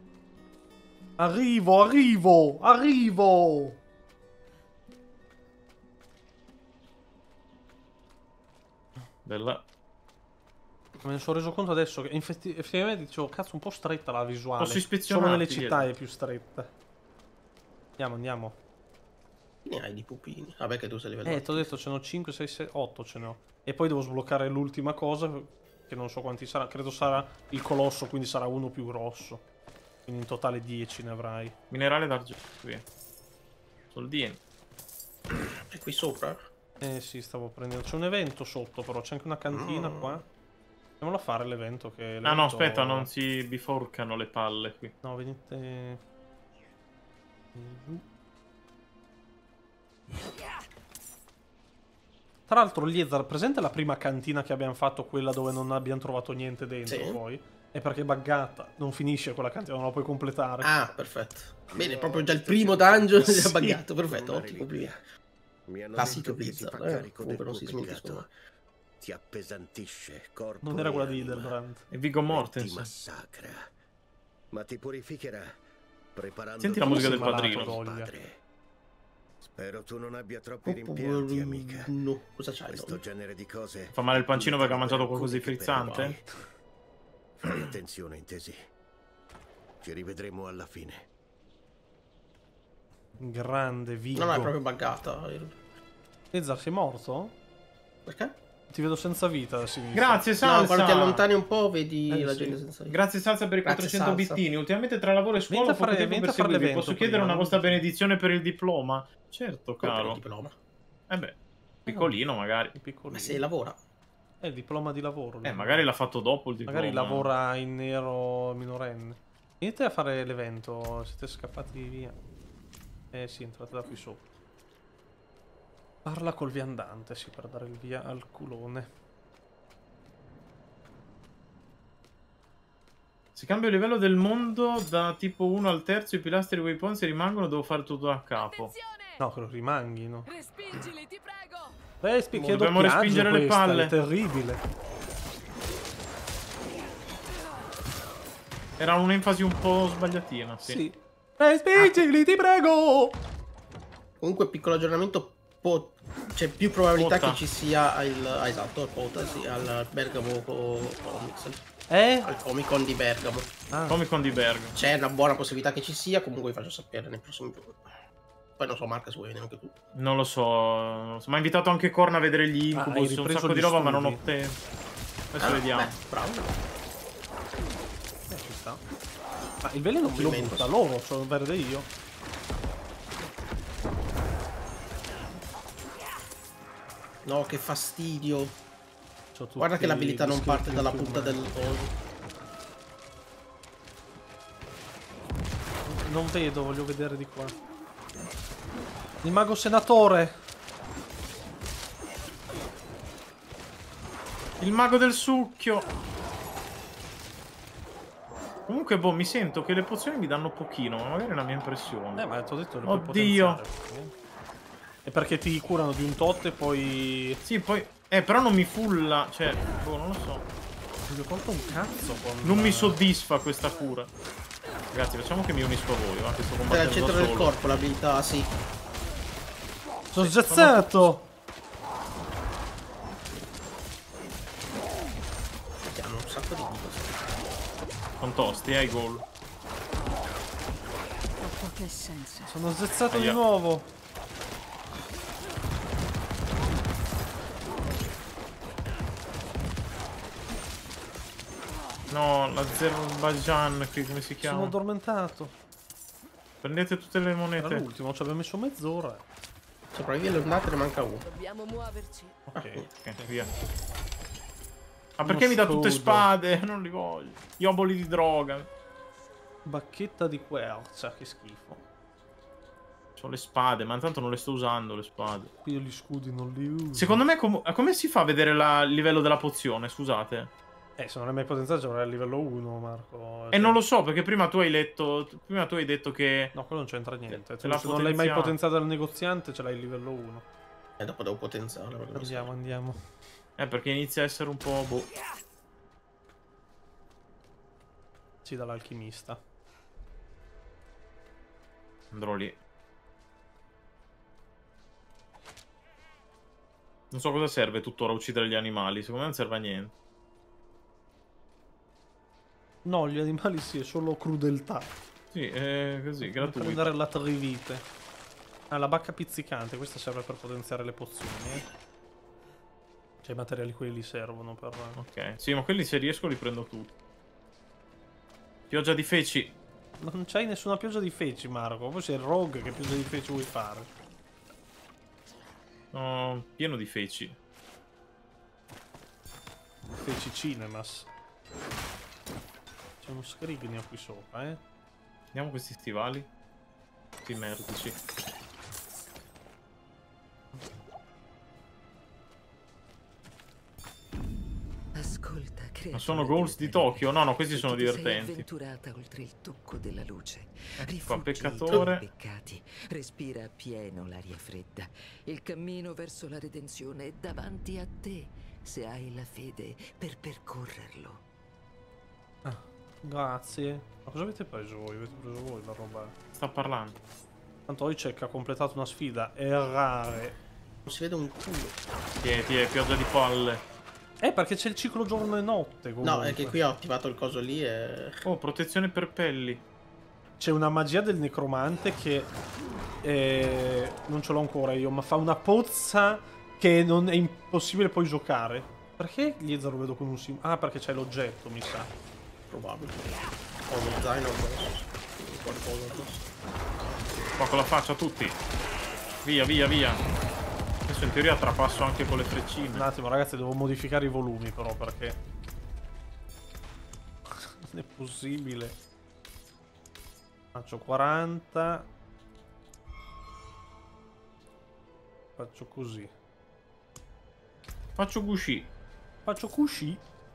Arrivo! Bella. Me ne sono reso conto adesso che effettivamente dicevo, cazzo, un po' stretta la visuale. Posso ispezionare? Solo nelle città è più stretta. Andiamo. Ne hai di pupini? Vabbè che tu sei livello. Ti ho detto ce n'ho 5, 6, 6, 8 ce ne ho. E poi devo sbloccare l'ultima cosa, che non so quanti sarà. Credo sarà il colosso, quindi sarà uno più grosso. Quindi in totale 10 ne avrai. Minerale d'argento, qui. Soldini. È qui sopra? Sì, stavo prendendo. C'è un evento sotto, però c'è anche una cantina qua. Andiamolo a fare l'evento che... Ah no, aspetta, non si biforcano le palle qui. No, venite... Tra l'altro, Liezar, presente la prima cantina che abbiamo fatto, quella dove non abbiamo trovato niente dentro poi? È perché è buggata, non finisce quella cantina, non la puoi completare. Ah, perfetto. Bene, proprio già il primo dungeon si è buggato, perfetto, ottimo. Classico Blizzard, comunque non si smentiscono. Ti appesantisce, corpo. Non era quella di Hildebrand. È Viggo Mortensen. Ti massacra, ma ti purificherà, preparando. Senti la musica del padrino. Padre. Spero tu non abbia troppi rimpianti, amica. No, cosa c'hai? Questo genere di cose. Fa male il pancino perché ha mangiato qualcosa di frizzante? Fai attenzione, intesi. Ci rivedremo alla fine. Grande Viggo. No, è proprio buggata. Liezar, sei morto? Perché? Ti vedo senza vita da sinistra. Grazie, Salsa. No, quando ti allontani un po' vedi la gente senza vita. Grazie, Salsa, per i 400 bittini. Ultimamente tra lavoro e scuola ho poco tempo per seguirvi. Posso chiedere una vostra benedizione per il diploma? Certo, caro. Diploma? Beh, piccolino magari. Ma se lavora? È il diploma di lavoro. Magari l'ha fatto dopo il diploma. Magari lavora in nero minorenne. Venite a fare l'evento, siete scappati via. Sì, entrate da qui sopra. Parla col viandante, sì, per dare il via al culone. Se cambio il livello del mondo da tipo 1 al terzo, i pilastri e i waypoints rimangono, devo fare tutto da capo. Attenzione! No, che lo rimanghino. Respingili, ti prego! Che dobbiamo respingere le palle. È terribile. Era un'enfasi un po' sbagliatina, sì. Respingili, ti prego! Comunque, piccolo aggiornamento. C'è più probabilità che ci sia esatto, al Bergamo Comics. Al Comic Con di Bergamo. Comic Con di Bergamo. C'è una buona possibilità che ci sia, comunque vi faccio sapere nei prossimi giorni. Poi non so, Marca, se vuoi venire anche tu. Non lo so. Mi ha invitato anche Corna a vedere gli Incubus, un sacco di roba, ma non ho tempo. Adesso vediamo. Bravo. Ci sta. Ma il veleno me lo butta loro, sono verde io. No, che fastidio. Guarda che l'abilità non parte dalla punta del coso. Non vedo, voglio vedere di qua. Il mago senatore. Il mago del succhio. Comunque, boh, mi sento che le pozioni mi danno pochino, ma magari è una mia impressione. Ma ti ho detto, le puoi potenziare. È perché ti curano di un tot e poi... Sì, poi... però non mi fulla, cioè... Boh, non lo so. Non mi porta un cazzo con... Non mi soddisfa questa cura. Ragazzi, facciamo che mi unisco a voi, va? Che sto combattendo al centro del corpo l'abilità, sì. Sono sgezzato! Mettiamo un sacco di cose. Sono tosti, i gol. Che senso? Sono sgezzato di nuovo. No, l'Azerbaijan, come si chiama? Sono addormentato. Prendete tutte le monete. Era l'ultimo, ci abbiamo messo mezz'ora. Sopravvivi all'ondata, ne manca uno. Dobbiamo muoverci. Ok, via. Ma perché mi dà tutte spade? Non li voglio. Gli oboli di droga. Bacchetta di quercia, che schifo. C'ho le spade, ma intanto non le sto usando le spade. Io gli scudi non li uso. Secondo me come si fa a vedere il livello della pozione, scusate? Se non è mai potenziato avrei il livello 1, Marco. Non lo so, perché prima tu hai detto che... No, quello non c'entra niente. Se non l'hai mai potenziata dal negoziante, ce l'hai il livello 1. E dopo devo potenziarla. Andiamo. Perché inizia a essere un po'... boh. Sì, dall'alchimista. Andrò lì. Non so cosa serve tuttora uccidere gli animali. Secondo me non serve a niente. No, gli animali sì, è solo crudeltà. Sì, è così, gratuito. Prendere la trivite. La bacca pizzicante, questa serve per potenziare le pozioni. Cioè i materiali quelli li servono per... Ok, sì, ma quelli se riesco li prendo tutti. Pioggia di feci. Non c'hai nessuna pioggia di feci, Marco. Poi sei il rogue, che pioggia di feci vuoi fare? No, pieno di feci. Feci cinemas. C'è uno scrigno qui sopra, Vediamo questi stivali. Tutti merdici. Ascolta, ma sono goals di Tokyo? No, questi sono divertenti. Avventurata oltre il tocco della luce. Qua, peccatore. Peccati. Respira appieno l'aria fredda. Il cammino verso la redenzione è davanti a te, se hai la fede per percorrerlo. Grazie. Ma cosa avete preso voi? Avete preso voi la roba? Sta parlando. Tanto Wojciech ha completato una sfida. Errare. Non si vede un culo. Tiè, pioggia di palle. Perché c'è il ciclo giorno e notte comunque. No, è che qui ho attivato il coso lì e... Oh, protezione per pelli. C'è una magia del necromante che... non ce l'ho ancora io, ma fa una pozza che non è impossibile poi giocare. Perché Liezar lo vedo con un sim... perché c'è l'oggetto, mi sa. Probabile. Ho lo zaino addosso. Qualcosa addosso. Qua con la faccia tutti. Via. Adesso in teoria trapasso anche con le freccine. Un attimo ragazzi, devo modificare i volumi però perché... non è possibile. Faccio 40. Faccio così. Faccio Gushi. Faccio Kushi.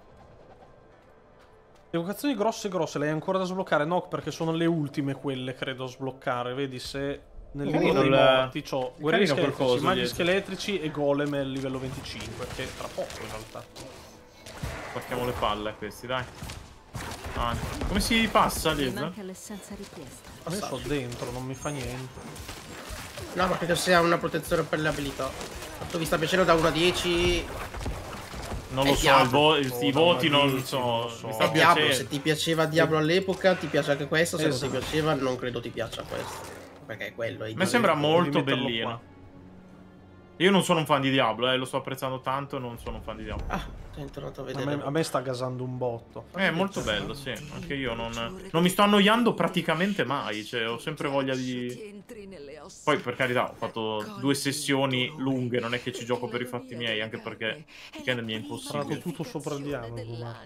Evocazioni grosse le hai ancora da sbloccare? No, perché sono le ultime quelle credo a sbloccare. Vedi se nel livello dei morti c'ho guerrieri scheletrici, magi scheletrici e golem al livello 25, che tra poco in realtà. Spacchiamo le palle a questi, dai. Come si passa, Liezar? Adesso dentro, non mi fa niente. No, ma credo sia una protezione per le abilità. Tanto vi sta piacendo da 1 a 10. Non lo so, i voti non lo so. Mi sta Diablo, se ti piaceva Diablo all'epoca, ti piace anche questo. Se non ti piaceva, non credo ti piaccia questo. Perché è quello. A me sembra molto bellino. Io non sono un fan di Diablo, lo sto apprezzando tanto, non sono un fan di Diablo. Sono tornato a vedere. A me sta gasando un botto. È molto bello, sì. Anche io non mi sto annoiando praticamente mai. Cioè, ho sempre voglia di... Poi, per carità, ho fatto 2 sessioni lunghe, non è che ci gioco per i fatti miei, anche perché Ken mi è impossibile. Ho fatto tutto sopra il diavolo.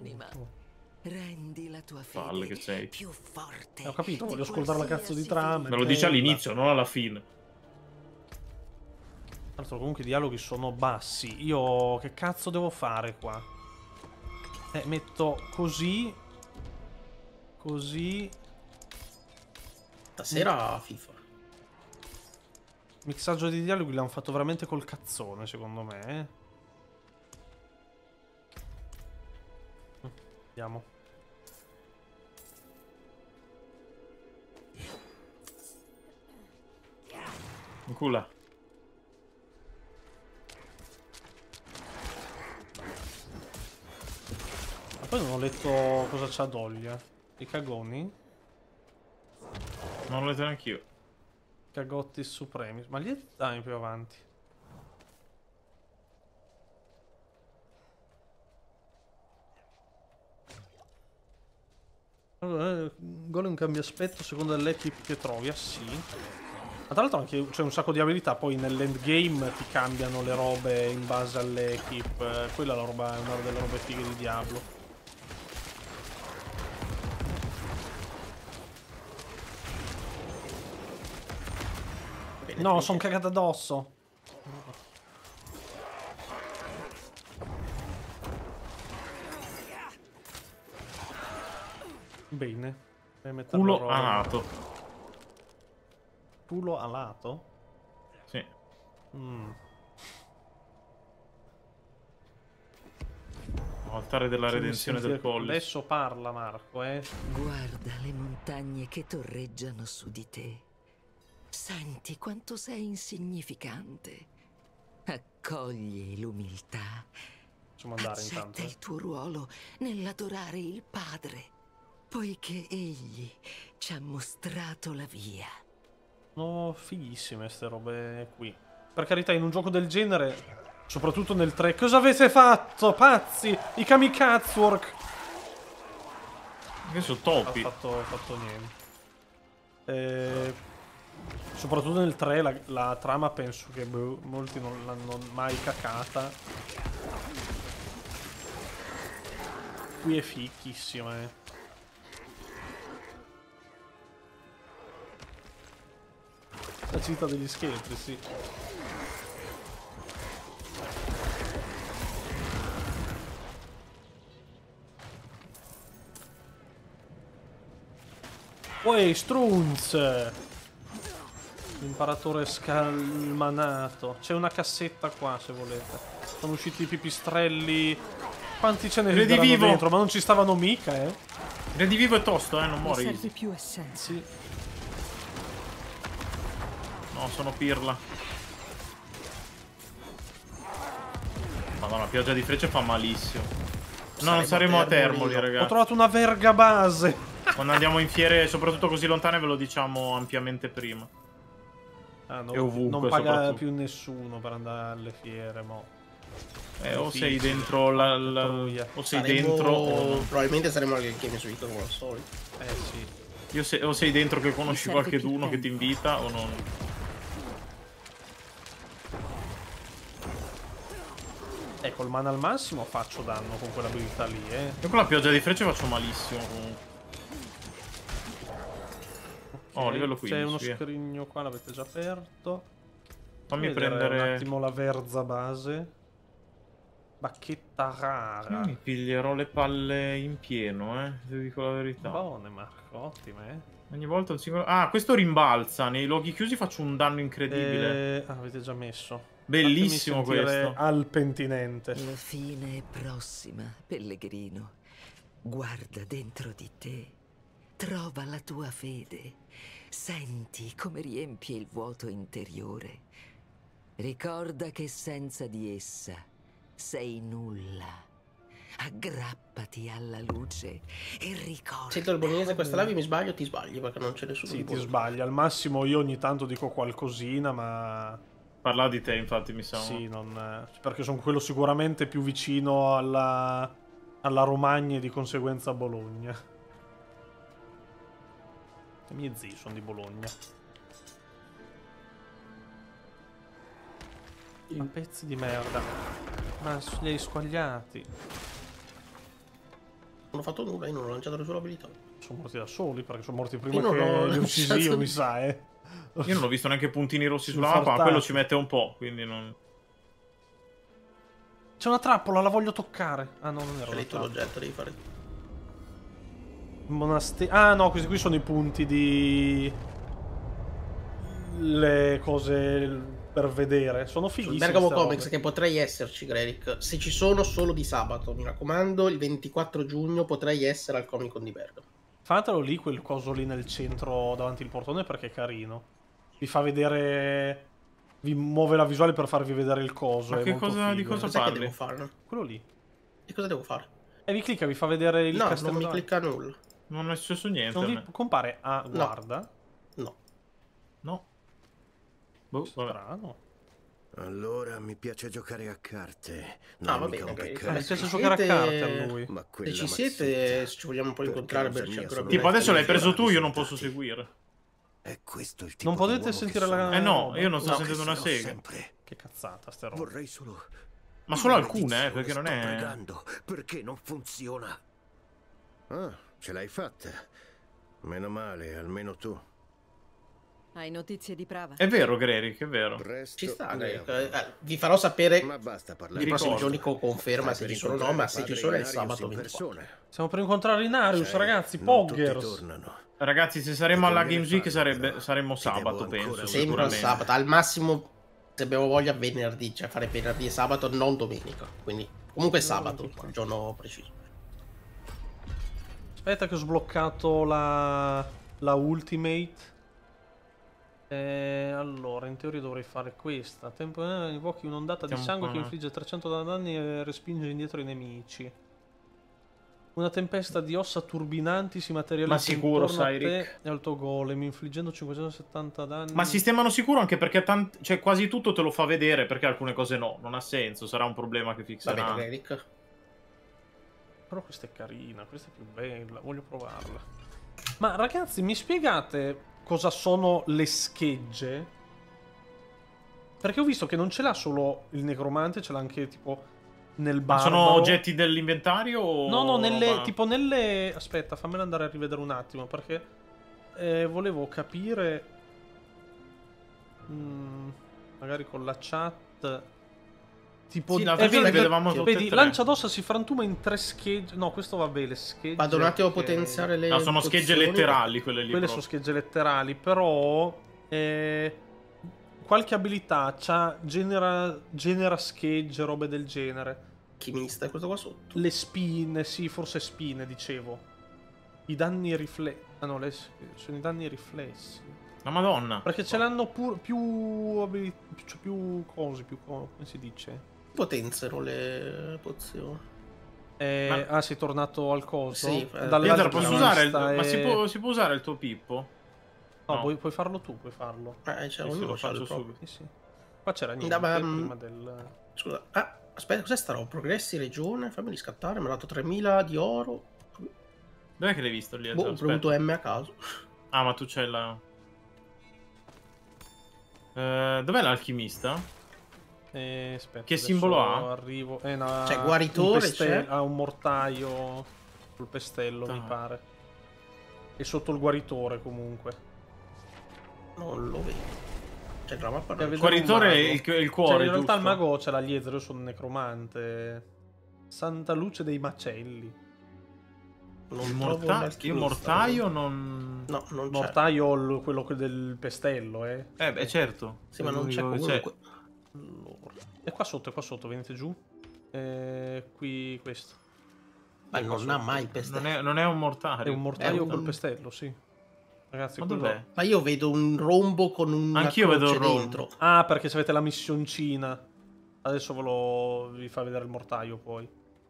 Rendi la tua palle che sei. Più forte. Ho capito, voglio ascoltare la cazzo di trama. Me lo dice all'inizio, non alla fine. Tra l'altro comunque i dialoghi sono bassi. Io che cazzo devo fare qua? Metto così. Così. Stasera FIFA. Mixaggio di dialoghi l'hanno fatto veramente col cazzone, secondo me. Vediamo. In culla. Ma poi non ho letto cosa c'ha Doglia. I cagoni? Non l'ho letto neanch'io. Cagotti supremi. Ma lì dai più avanti. Allora, Golem cambia aspetto secondo l'equip che trovi. Sì. Ma tra l'altro anche c'è un sacco di abilità. Poi nell'endgame ti cambiano le robe in base all'equip. Quella è una delle robe fighe di Diablo. No, sono cagato addosso. Bene. Culo alato. Culo alato? Sì. Altare della redenzione del Collis. Adesso parla Marco, Guarda le montagne che torreggiano su di te. Senti quanto sei insignificante. Accogli l'umiltà. Facciamo andare Accetta intanto. il tuo ruolo nell'adorare il Padre, poiché Egli ci ha mostrato la via. No, fighissime ste robe qui. Per carità, in un gioco del genere, soprattutto nel 3, cosa avete fatto, pazzi? I kamikaze-work! Che sono topi. Ha fatto niente. Soprattutto nel 3 la trama penso che molti non l'hanno mai cacata. Qui è fichissima, La città degli scheletri, sì. Poi Strunz, l'imperatore scalmanato. C'è una cassetta qua se volete. Sono usciti i pipistrelli. Quanti ce ne sono dentro? Ma non ci stavano mica, Redivivo è tosto, non muori. Serve più essenza. Sì. No, sono pirla. Madonna, pioggia di frecce fa malissimo. No, non saremo a Termoli, ragazzi. Ho trovato una verga base. Quando andiamo in fiere, soprattutto così lontane, ve lo diciamo ampiamente prima. No, e ovunque, non paga più nessuno per andare alle fiere, mo. O sei dentro o sei dentro. Probabilmente saremo al Games Week come al solito. Sì. O sei dentro che conosci qualcheduno che ti invita o non. Col mana al massimo faccio danno con quell'abilità lì, Io con la pioggia di frecce faccio malissimo comunque. Oh, livello 15. C'è uno scrigno qua, l'avete già aperto. Fammi prendere un attimo la verza base. Bacchetta rara. Mi piglierò le palle in pieno, se dico la verità. Buone, Marco, ottime, Ogni volta un singolo. Ah, questo rimbalza. Nei luoghi chiusi faccio un danno incredibile. Avete già messo. Bellissimo questo. Al pentinente. La fine è prossima, pellegrino. Guarda dentro di te. Trova la tua fede. Senti come riempie il vuoto interiore. Ricorda che senza di essa sei nulla. Aggrappati alla luce e ricorda. Sento il bolognese questa live, mi sbaglio, ti sbagli perché non c'è nessuno. Sì, ti sbagli. Al massimo io ogni tanto dico qualcosina, ma... Parla di te, infatti, mi sa. Sì, perché sono quello sicuramente più vicino alla Romagna e di conseguenza a Bologna. I miei zii sono di Bologna. Ma pezzi di merda. Ma li hai squagliati. Non ho fatto nulla, io non ho lanciato le sue abilità. Sono morti da soli, perché sono morti prima che li uccisi io, mi sa, Io non ho visto neanche puntini rossi sulla mappa, ma quello ci mette un po', quindi non... C'è una trappola, la voglio toccare. Ah no, non era l'hai l'oggetto, devi fare. Monastero. Ah no, questi qui sono i punti di... le cose per vedere. Sono fighissimi. Bergamo Comics, che potrei esserci, Grelic. Se ci sono solo di sabato, mi raccomando, il 24 giugno potrei essere al Comic Con di Bergamo. Fatelo lì, quel coso lì nel centro davanti al portone, perché è carino. Vi fa vedere... vi muove la visuale per farvi vedere il coso. Ma che cosa, di cosa parli? Che devo fare? Quello lì. E cosa devo fare? E vi clicca, vi fa vedere il castello. No, non mi clicca nulla. Non è successo niente. Non vi compare a guarda? No. No. Boh, strano. Allora mi piace giocare a carte. No, va bene. Mi piace giocare a carte a lui. Ma se ci siete, se ci vogliamo poi incontrare per cercare. Tipo adesso l'hai preso tu, io non posso seguire. È questo il tipo non potete sentire la... no, io non sto sentendo una sega. Sempre. Che cazzata ste robe. Vorrei solo... Ma solo alcune, perché non è... pregando, perché non funziona. Ah, ce l'hai fatta. Meno male, almeno tu. Hai notizie di Prava? È vero, Greric, è vero. Ci sta, vi farò sapere Ma basta parlare. nei prossimi giorni con conferma se ci sono o no, ma se ci sono è il sabato 24. Stiamo per incontrare Inarius, ragazzi, Poggers. Ragazzi, se saremmo alla Games Week saremmo sabato, penso. Sempre al sabato, al massimo se abbiamo voglia venerdì, cioè fare venerdì e sabato, non domenica. Quindi comunque sabato, il giorno preciso. Aspetta che ho sbloccato la Ultimate. Allora, in teoria dovrei fare questa. Tempo invochi un'ondata di sangue che infligge 300 danni e respinge indietro i nemici. Una tempesta di ossa turbinanti si materializza intorno a te e al tuo golem, infliggendo 570 danni. Ma sistemano sicuro, anche perché cioè, quasi tutto te lo fa vedere, perché alcune cose no. Non ha senso, sarà un problema che fixerà. Va bene, Eric. Però questa è carina, questa è più bella, voglio provarla. Ma ragazzi, mi spiegate cosa sono le schegge? Perché ho visto che non ce l'ha solo il necromante, ce l'ha anche tipo nel barbaro. Ma sono oggetti dell'inventario o... No, tipo nelle... Aspetta, fammela andare a rivedere un attimo, perché volevo capire... magari con la chat... Tipo, sì, vedevamo vedi, lancia d'ossa si frantuma in 3 schegge. No, questo va bene, schegge. Vado un attimo a potenziare le... No, sono schegge letterali quelle lì. Quelle sono schegge letterali, però qualche abilità genera schegge, robe del genere. Chimista, questo qua sotto. Le spine, sì, forse spine, dicevo. I danni riflessi. Ah no, sono i danni riflessi. La Madonna. Perché ce l'hanno più cose, come si dice? Potenziano le pozioni. Ah, sei tornato al coso? Sì, posso usare ma si può usare il tuo Pippo? No, puoi farlo tu, puoi farlo. C'è lo faccio subito. Sì. Qua c'era niente prima del... Scusa, aspetta, cos'è sta roba? Progressi regione, fammi riscattare, mi ha dato 3000 di oro. Dov'è che l'hai visto lì? Ho premuto M a caso. Ah, ma tu c'hai la... dov'è l'alchimista? Aspetta, che simbolo ha? Arrivo. C'è guaritore, ha un mortaio sul pestello, mi pare. E sotto il guaritore comunque. Non lo vedo. C'è la mappa. Il guaritore è il cuore, cioè, in realtà giusto? il mago c'è la dietro, io sono un necromante. Santa luce dei macelli. Il mortaio non... No, non c'è. Mortaio quello del pestello, beh, certo. Sì, ma non c'è comunque. Allora. E qua sotto, venite giù. Qui questo. Ma non ha mai il pestello. Non è un mortaio. È un mortaio col pestello, sì. Ragazzi, ma dov'è? Ma io vedo un rombo con una Anch'io vedo un rombo dentro. Ah, perché se avete la missioncina. Adesso vi fa vedere il mortaio poi.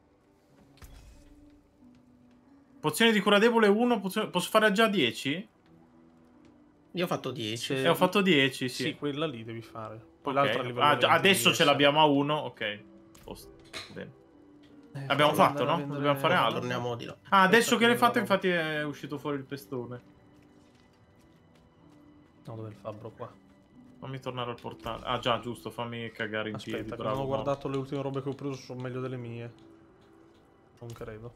Pozione di cura debole 1, posso fare già 10? Io ho fatto 10. Ho fatto 10, sì. Sì, quella lì devi fare. Poi Okay. l'altra livello adesso ce l'abbiamo a 1, ok. Bene. L'abbiamo fatto, no? Dobbiamo fare altro. Torniamo di là. Adesso che l'hai fatto, infatti è uscito fuori il pestone. No, dove il fabbro qua? Fammi tornare al portale. Ah già, giusto, fammi cagare in piedi. Aspetta, non ho guardato le ultime robe che ho preso, sono meglio delle mie. Non credo.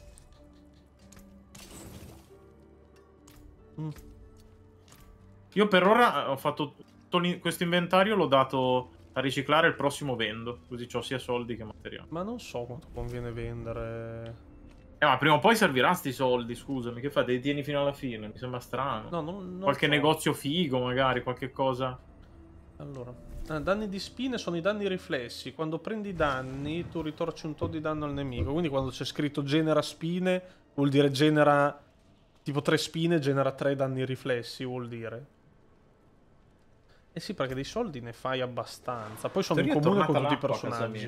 Io per ora ho fatto questo inventario, l'ho dato a riciclare, il prossimo vendo, così ho sia soldi che materiale. Ma non so quanto conviene vendere. Ma prima o poi servirà sti soldi, scusami, che fai? Li tieni fino alla fine, mi sembra strano. No, non qualche negozio figo magari, qualche cosa. Allora, danni di spine sono i danni riflessi. Quando prendi danni tu ritorci un tot di danno al nemico. Quindi quando c'è scritto genera spine vuol dire genera tipo 3 spine, genera 3 danni riflessi, vuol dire. Eh sì, perché dei soldi ne fai abbastanza. Poi sono in comune con tutti i personaggi.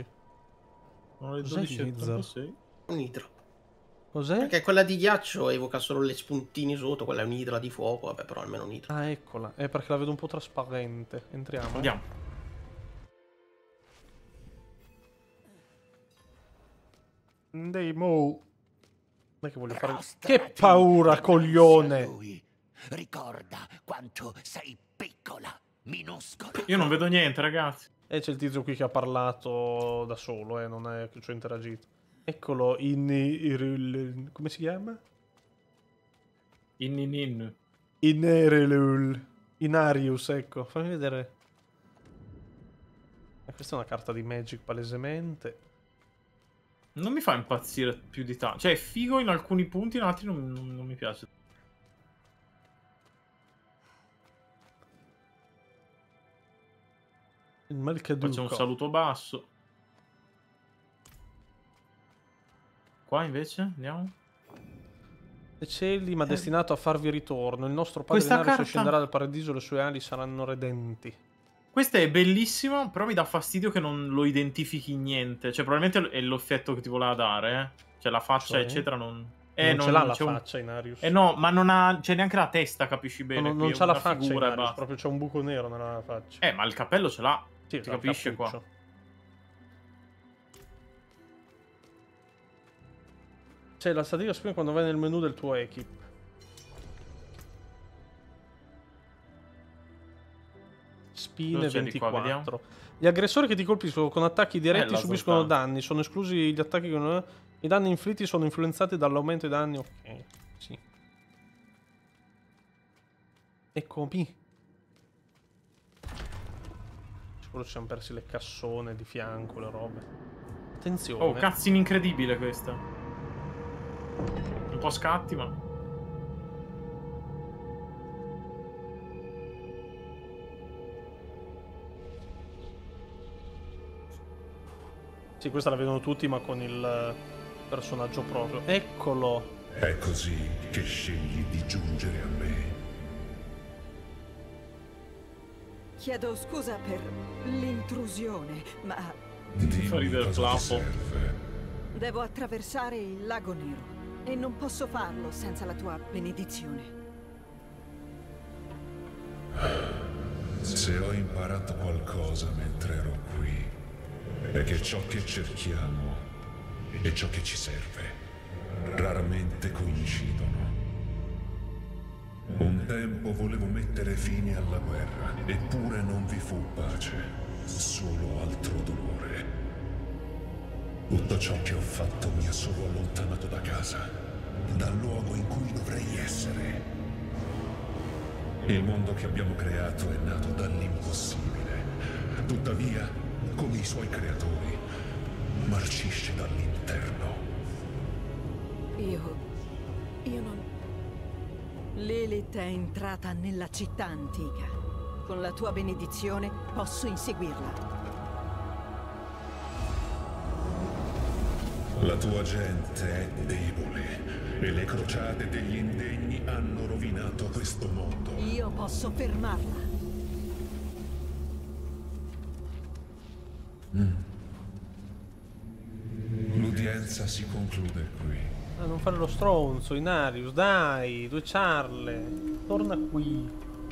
Cos'è un idro. Cos'è? Perché quella di ghiaccio evoca solo le spuntini sotto, quella è un'idra di fuoco, vabbè, però almeno un'idra. Ah, eccola. È perché la vedo un po' trasparente. Entriamo. Andiamo. Andiamo. Non è che voglio fare... Che paura, coglione! Ricorda quanto sei piccola, minuscola. Io non vedo niente, ragazzi. E c'è il tizio qui che ha parlato da solo, non è che ci ho interagito. Eccolo, come si chiama? Inerelul. Inarius, ecco, fammi vedere. Questa è una carta di Magic palesemente. Non mi fa impazzire più di tanto. Cioè, è figo in alcuni punti, in altri non mi piace. Il Malcaduco. Faccio un saluto basso. Qua invece, andiamo. E cieli, ma destinato a farvi ritorno. Il nostro padre Inarius scenderà dal paradiso, le sue ali saranno redenti. Questa è bellissima, però mi dà fastidio che non lo identifichi in niente. Cioè, probabilmente è l'effetto che ti voleva dare, Cioè, la faccia, eccetera, non... non ce l'ha la faccia, Inarius. No, ma non ha... C'è neanche la testa, capisci bene. Non c'ha la faccia, Inarius, proprio c'è un buco nero nella faccia. Ma il cappello ce l'ha. Sì, si capisce qua. C'è la statica spina quando vai nel menu del tuo equip. Spine 24. Gli aggressori che ti colpiscono con attacchi diretti subiscono danni. Sono esclusi gli attacchi con... I danni inflitti sono influenzati dall'aumento dei danni. Ok, sì. Eccomi. Sicuro ci siamo persi le cassone di fianco, le robe. Attenzione. Oh, cazzino incredibile questa. Un po' scatti, ma... Sì, questa la vedono tutti, ma con il personaggio proprio. Eccolo. È così che scegli di giungere a me. Chiedo scusa per l'intrusione, ma... Dimmi cosa ti serve. Devo attraversare il lago nero e non posso farlo senza la tua benedizione. Se ho imparato qualcosa mentre ero qui, è che ciò che cerchiamo e ciò che ci serve raramente coincidono. Un tempo volevo mettere fine alla guerra, eppure non vi fu pace, solo altro dolore. Tutto ciò che ho fatto mi ha solo allontanato da casa, dal luogo in cui dovrei essere. Il mondo che abbiamo creato è nato dall'impossibile. Tuttavia, come i suoi creatori, marcisce dall'interno. Io non... Lilith è entrata nella città antica. Con la tua benedizione posso inseguirla. La tua gente è debole e le crociate degli indegni hanno rovinato questo mondo. Io posso fermarla. L'udienza si conclude qui. Non fare lo stronzo, Inarius, dai, due ciarle. Torna qui.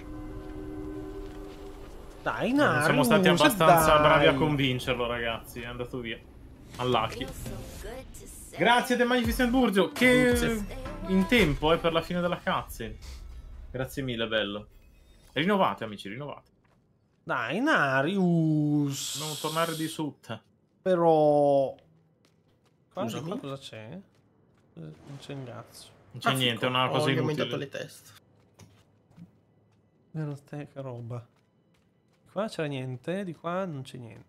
Dai, Inarius. Non siamo stati abbastanza dai. bravi a convincerlo, ragazzi. È andato via. All'Aki. Grazie del Magnificent Burgio. Che in tempo per la fine della cutscene. Grazie mille, bello. Rinnovate, amici, rinnovate. Dai, Inarius. Dobbiamo tornare di sud. Però... Qua cosa c'è? Non c'è un cazzo. Non c'è niente, è una cosa inutile. Ho aumentato le teste. Che roba. Qua c'era niente, di qua non c'è niente.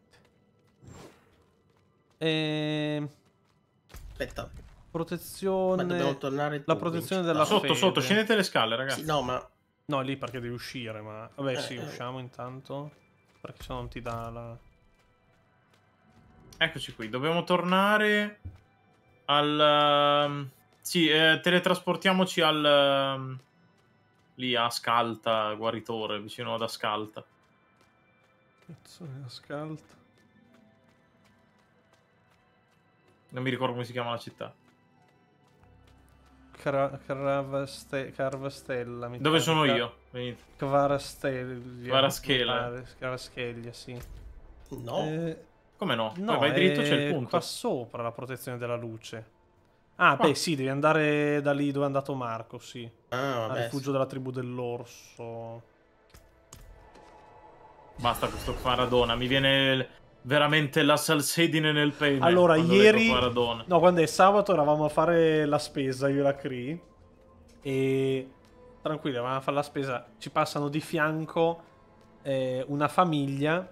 Aspetta. Protezione. Ma dobbiamo tornare la protezione della sotto, fede. sotto, scendete le scale, ragazzi. Sì, no, ma... No, lì perché devi uscire, ma... Vabbè, sì, usciamo intanto. Perché se no non ti dà la... Eccoci qui, dobbiamo tornare al... Sì, teletrasportiamoci al... Lì a Ascalta, guaritore, vicino ad Ascalta. Cazzo è Ascalta? Non mi ricordo come si chiama la città. Carvastella. Dove sono io? Venite. Carascheglia, sì. No. Come no? No, vai dritto, c'è il punto. Qua sopra la protezione della luce. Ah, beh, sì, devi andare da lì dove è andato Marco, sì. Ah, vabbè. Al rifugio della tribù dell'orso. Basta questo Maradona, mi viene veramente la salsedine nel pene. Allora, ieri... No, quando è sabato eravamo a fare la spesa, io e la Cree. E tranquilli, vanno a fare la spesa. Ci passano di fianco una famiglia.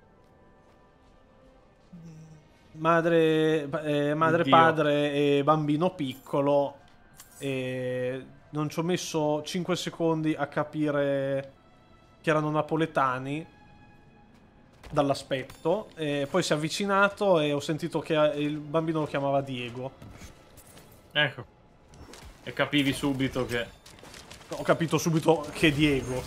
Madre, padre e bambino piccolo. E non ci ho messo 5 secondi a capire che erano napoletani dall'aspetto. Poi si è avvicinato e ho sentito che il bambino lo chiamava Diego. Ecco. E capivi subito che... Ho capito subito che è Diego.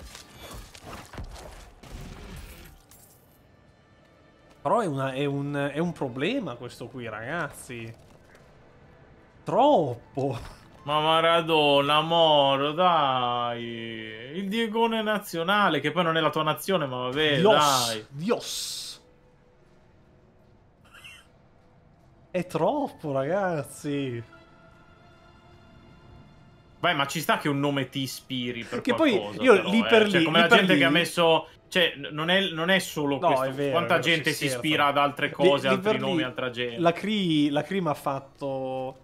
Però è un problema questo qui, ragazzi. Troppo. Ma Maradona, Moro, dai. Il Diegone nazionale, che poi non è la tua nazione, ma vabbè, dai. Dios. È troppo, ragazzi. Vai, ma ci sta che un nome ti ispiri per che qualcosa. Poi io però, lì per lì, cioè, come lì la gente lì... che ha messo... Cioè, non è solo questo. È vero, quanta gente si ispira ad altre cose, altri nomi, altra gente. La Cree mi ha fatto...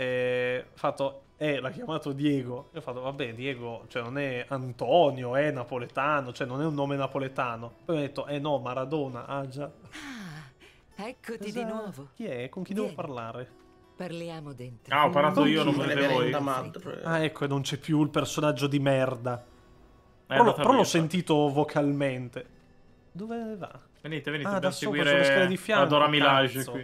l'ha chiamato Diego. Io ho fatto, vabbè, Diego, cioè non è Antonio, è napoletano, cioè non è un nome napoletano. Poi ho detto, no, Maradona, ah già. Ah, eccoti di nuovo. Chi è? Con chi devo parlare? Parliamo dentro. Ah, ho parlato io, non me vedevo voi. Ah, ecco, e non c'è più il personaggio di merda. Però l'ho sentito vocalmente. Dove va? Venite, da sopra, sulle scale di fianco. Adora Milage qui.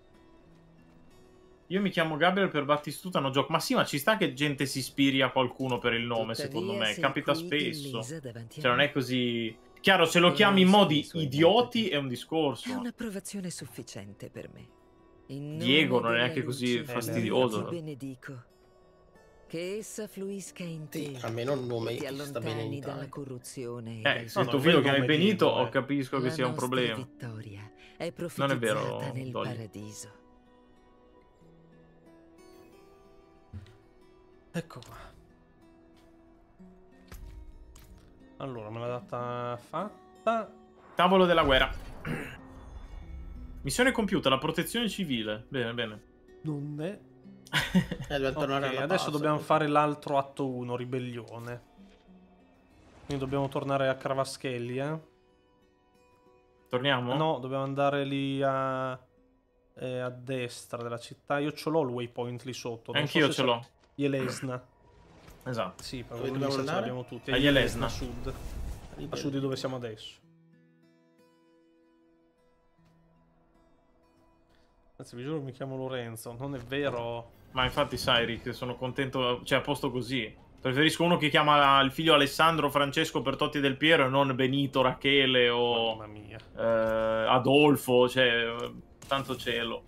Io mi chiamo Gabriel per Battistuta, no gioco. Ma sì, ma ci sta che gente si ispiri a qualcuno per il nome, secondo me. Capita spesso. Cioè, non è così... Chiaro, se lo chiami in modi idioti è un discorso. È un'approvazione sufficiente per me. Diego non è neanche così fastidioso. Benedico. Che essa fluisca in te. Almeno un nome ti che sta bene in dalla Italia. corruzione. Se tuo figlio chiama Benito, capisco che sia un problema. Vittoria è non è vero, nel Dolly. paradiso. Ecco qua. Allora, me l'ha data fatta. Tavolo della guerra. Missione compiuta, la protezione civile. Bene, bene. Non è... Okay, adesso dobbiamo fare l'altro atto 1, ribellione. Quindi dobbiamo tornare a Cravaschelia. Torniamo? No, dobbiamo andare lì a destra della città. Io ce l'ho il waypoint lì sotto. Anch'io ce l'ho. Jelesna. Esatto. Sì, però dove dobbiamo andare? L'abbiamo tutti. A Jelesna. A sud. A sud di dove siamo adesso. Anzi, vi giuro mi chiamo Lorenzo, non è vero. Ma infatti sai, Rick, sono contento, cioè a posto così. Preferisco uno che chiama il figlio Alessandro Francesco Bertotti del Piero e non Benito, Rachele o Mamma mia. Adolfo, cioè tanto cielo.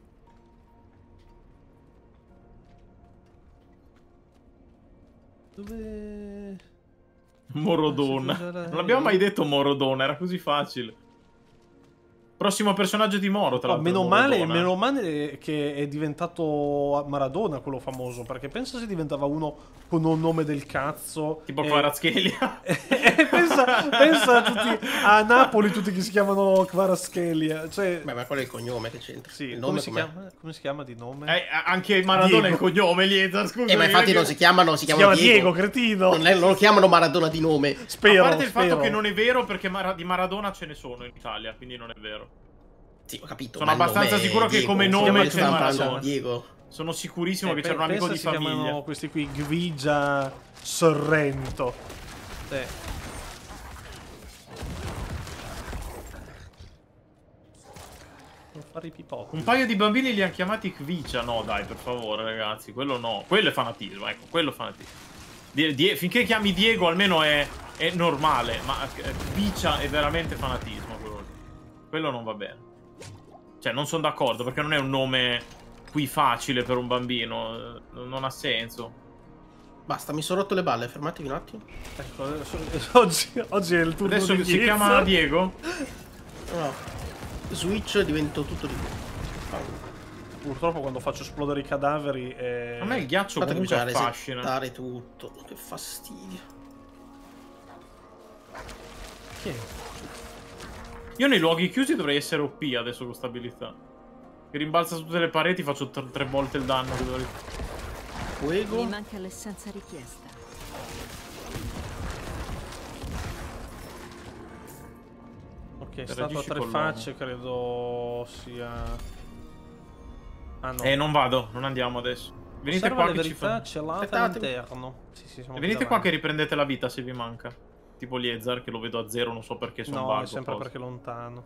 Dove... Morodona. Non l'abbiamo mai detto Morodona, era così facile. Prossimo personaggio di Moro, tra l'altro. Meno male che è diventato Maradona quello famoso, perché pensa se diventava uno con un nome del cazzo. Tipo Kvaratskhelia. pensa a tutti, a Napoli tutti che si chiamano Kvaratskhelia. Cioè... Beh, ma quello è il cognome che c'entra. Sì, il come si chiama di nome? Anche Maradona è il cognome, Lieta, scusa. Ma infatti non si chiama Diego, cretino. Non lo chiamano Maradona di nome. Spero. A parte il fatto che non è vero, perché di Maradona ce ne sono in Italia, quindi non è vero. Sì, ho capito. Sono abbastanza sicuro che come nome c'è Maradona. Diego. Sono sicurissimo che c'era un amico di famiglia. Si chiamano questi qui Gvigia Sorrento. Fare i pipotti. Un paio di bambini li hanno chiamati Kvicia. No, dai, per favore, ragazzi. Quello no. Quello è fanatismo, ecco. Quello è fanatismo. Finché chiami Diego almeno è normale. Ma Kvicia è veramente fanatismo. Quello non va bene. Cioè, non sono d'accordo, perché non è un nome qui facile per un bambino. Non ha senso. Basta, mi sono rotto le balle, fermatevi un attimo. Ecco, oggi è il turno adesso di si chiama Diego? No. Switch divento tutto di più. Purtroppo quando faccio esplodere i cadaveri a me il ghiaccio comunque affascina. Resettare tutto. Che fastidio. Chi è? Io nei luoghi chiusi dovrei essere OP adesso con stabilità. Che rimbalza su tutte le pareti, faccio 3 volte il danno. Fuego. Mi manca l'essenza richiesta. Che è stato a 3 facce, credo sia... Ah no. Non vado, non andiamo adesso. Venite Osserva qua le che verità celate all'interno. Sì, venite qua che riprendete la vita se vi manca. Tipo Liezar che lo vedo a 0, non so perché sono no, è sempre perché è lontano.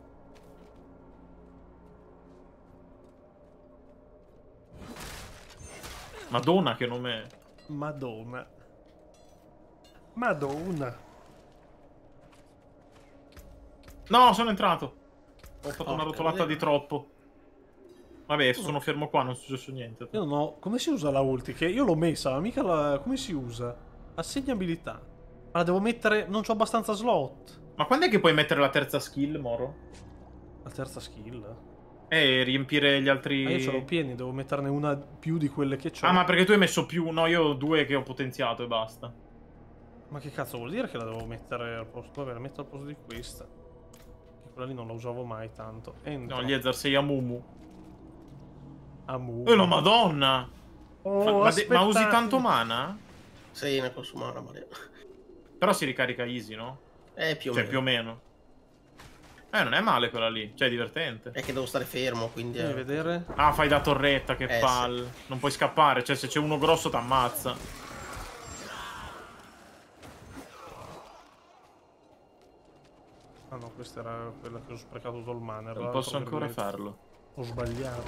Madonna che nome è. Madonna. No, sono entrato. Ho fatto una rotolata di troppo. Vabbè, sono fermo qua, non è successo niente. Io non ho... Come si usa la ulti? Che io l'ho messa, ma mica la... Come si usa? Assegna abilità. Allora devo mettere... Non c'ho abbastanza slot. Ma quando è che puoi mettere la terza skill, Moro? La terza skill? Riempire gli altri... Io ce l'ho pieni, devo metterne una più di quelle che c'ho. Ah, ma perché tu hai messo più? No, io ho 2 che ho potenziato e basta. Ma che cazzo vuol dire che la devo mettere al posto? Vabbè, la metto al posto di questa. Che quella lì non la usavo mai tanto. Entro. No, Liezar, sei Amumu. Amumu. La madonna! Oh, ma usi tanto mana? Sì, ne consumo una marea. Però si ricarica easy, no? Più o meno. Cioè, più o meno. Non è male quella lì. Cioè, è divertente. È che devo stare fermo, quindi... Devi vedere? Ah, fai da torretta, che palle. Sì. Non puoi scappare. Cioè, se c'è uno grosso t'ammazza. Ah no, questa era quella che ho sprecato tutto il mana. Non posso ancora farlo. Ho sbagliato.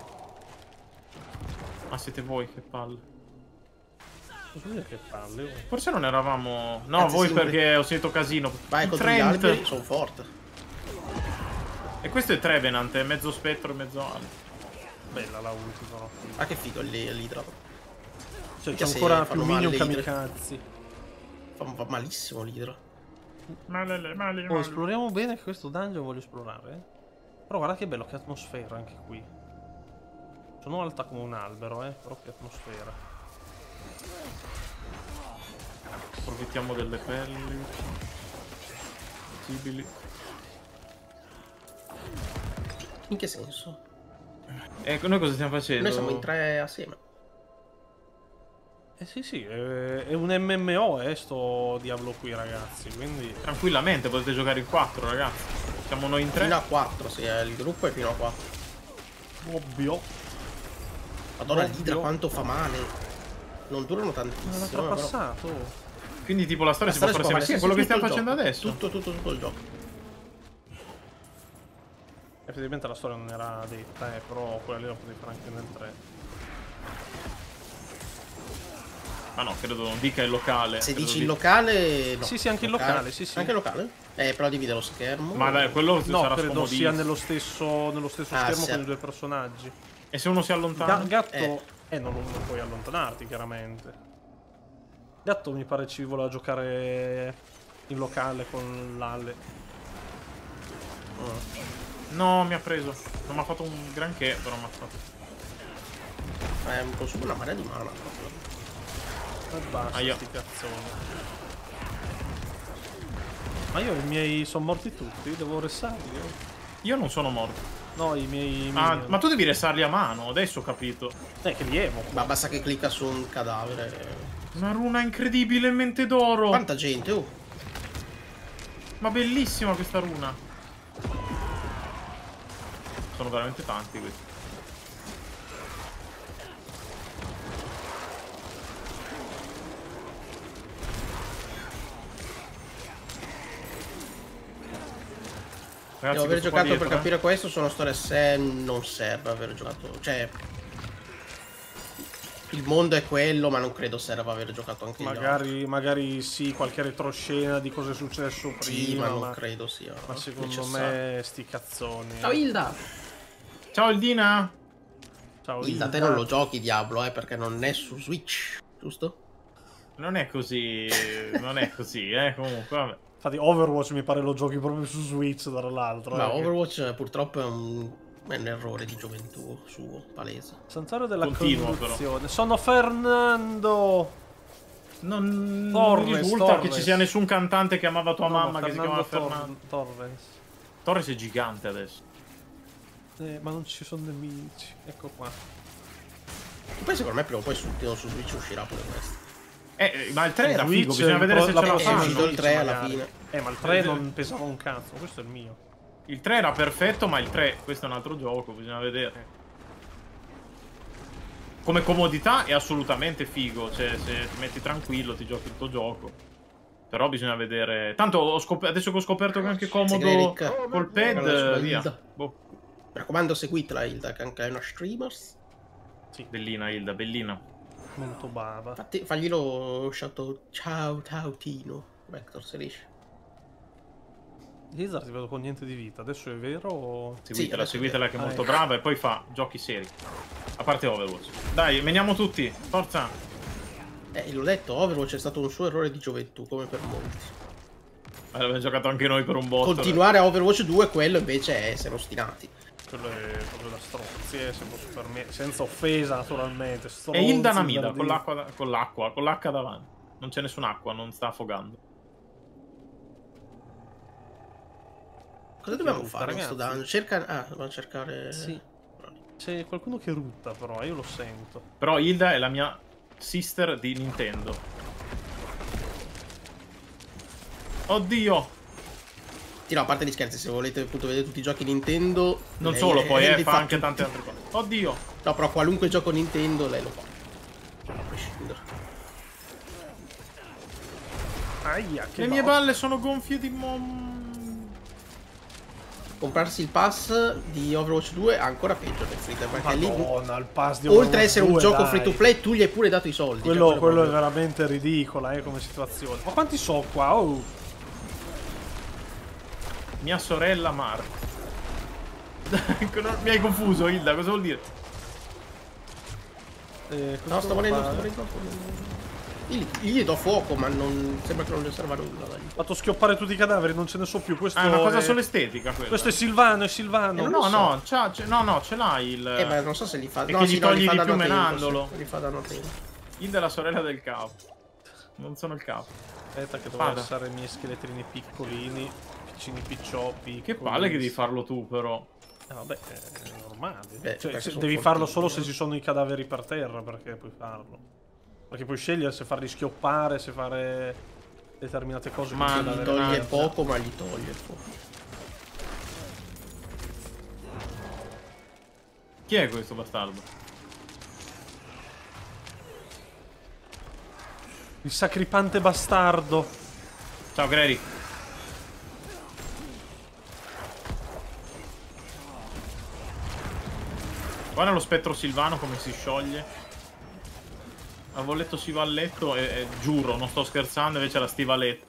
Ah, siete voi, che palle. Posso dire che palle? Forse non eravamo... No, Anzi, voi sì, perché ho sentito casino. Vai contro gli alberi, sono forte. E questo è Trevenant, è mezzo spettro e mezzo alto. Bella la ulti, però. Ah, che figo l'idra. Cioè, c'è ancora più minion kamikaze. Fa malissimo l'idra. Male. Oh, esploriamo bene che questo dungeon voglio esplorare. Però guarda che bello, che atmosfera anche qui. Sono alta come un albero, però che atmosfera. Approfittiamo delle pelli. Possibili. In che senso? Ecco, noi cosa stiamo facendo? Noi siamo in 3 assieme. Sì, è un MMO, sto Diablo qui, ragazzi, quindi... Tranquillamente, potete giocare in 4, ragazzi. Siamo noi in 3. Fino a 4, sì, il gruppo è fino a 4. Ovvio. Madonna, l'idra quanto fa male. Non durano tantissimo. Non l'ha trapassato. Quindi tipo la storia si può fare assieme. Sì, è quello che stiamo facendo adesso. Tutto il gioco. Effettivamente la storia non era detta, però quella lì la potevi fare anche nel 3. Ah no, credo non dica il locale. Se dici il locale, no. Sì, anche il locale, sì. Anche il locale? Però divide lo schermo. Ma dai, quello no, sarà credo sia nello stesso schermo sì. con i 2 personaggi. E se uno si allontana? Gatto... non puoi allontanarti, chiaramente. Gatto mi pare ci voleva giocare in locale con l'Ale. No, mi ha preso. Non mi ha fatto un granché, però mi ha fatto. Mi consumo una marea di mana. E basta, sti cazzoni. Ma io i miei sono morti tutti, devo restarli. Io non sono morto. No, i miei... ma tu devi restarli a mano, adesso ho capito. Che li evo. Ma basta che clicca su un cadavere. Una runa incredibile, mente d'oro. Quanta gente, Ma bellissima questa runa. Sono veramente tanti questi. Ragazzi, devo aver giocato dietro, per capire questo. Sono storie se non serve aver giocato. Cioè, il mondo è quello, ma non credo serva aver giocato anche magari sì, qualche retroscena di cosa è successo prima. Sì, ma non credo sia. Ma secondo me sti cazzoni. Ciao Hilda. Ciao Ildina. Ciao Hilda, te non lo giochi Diablo, perché non è su Switch, giusto? Non è così, comunque, vabbè. Infatti Overwatch mi pare lo giochi proprio su Switch tra l'altro. Ma Overwatch purtroppo è un errore di gioventù suo, palese. Santuario della corruzione. Sono Fernando. Non Torres, risulta che ci sia nessun cantante che amava tua mamma che si chiama Fernando. Torres è gigante adesso. Ma non ci sono nemici. Ecco qua. Poi secondo me prima o poi su Switch uscirà pure questo. Ma il 3 era figo, bisogna vedere se ce la fanno. Il 3 alla fine. Ma il 3 non pesava un cazzo, questo è il mio. Il 3 era perfetto, ma il 3, questo è un altro gioco, bisogna vedere. Come comodità è assolutamente figo, cioè se ti metti tranquillo ti giochi il tuo gioco. Però bisogna vedere... Tanto adesso che ho scoperto che è anche comodo col pad, via. Boh. Mi raccomando, seguitela Hilda, che anche è una streamer. Sì, bellina Hilda, bellina. Molto bava. Infatti, fagli lo shoutout. Ciao Tino. Vector, se riesci. Lizard ti vedo con niente di vita, adesso è vero o... Seguitela, sì, seguitela che è molto brava e poi fa giochi seri. A parte Overwatch. Dai, meniamo tutti, forza! L'ho detto, Overwatch è stato un suo errore di gioventù, come per molti. L'abbiamo giocato anche noi per un botto. Continuare a Overwatch 2, quello invece è essere ostinati. Quello è proprio da stronzi, se posso permettere. Senza offesa, naturalmente. E Hilda Namida, con l'H davanti. Non c'è nessun'acqua, non sta affogando. Cosa dobbiamo fare in questo dungeon? Dobbiamo cercare... Sì. C'è qualcuno che rutta però, io lo sento. Però Hilda è la mia sister di Nintendo. Oddio! Sì, no, a parte gli scherzi, se volete appunto vedere tutti i giochi Nintendo... Non solo, poi fa anche tante altre cose. Oddio! No, però qualunque gioco Nintendo lei lo fa. A prescindere. Aia, che le mie balle sono gonfie di comprarsi il pass di Overwatch 2 è ancora peggio per free to play, perché Madonna, lì il pass di Overwatch oltre a essere 2, un gioco dai. free to play, tu gli hai pure dato i soldi. Quello, cioè, quello è veramente ridicola come situazione. Ma quanti so qua? Oh. Mia sorella Marta. Mi hai confuso, Hilda, cosa vuol dire? No, sto morendo. Io gli do fuoco, ma non sembra che non gli serva nulla. Ho fatto schioppare tutti i cadaveri, non ce ne so più. Questo è una cosa solo estetica quella. Questo è Silvano, è Silvano. No, ce l'hai il... ma non so se li fa... E no, che gli togli di più menandolo. Li fa danno tempo. Hilda è la sorella del capo. Non sono il capo. Aspetta che devo alzare i miei scheletrini piccolini. Piccini piccioppi. Che palle che devi farlo tu, però. Vabbè, è normale. Cioè, devi fortini, farlo solo se ci sono i cadaveri per terra, perché puoi farlo. Perché puoi scegliere se farli schioppare, se fare determinate cose. Ma gli toglie poco, ma gli toglie poco. Chi è questo bastardo? Il sacripante bastardo. Ciao, Greri. Guarda lo spettro Silvano come si scioglie. Avevo letto si va a letto e giuro, non sto scherzando, invece era stivaletto.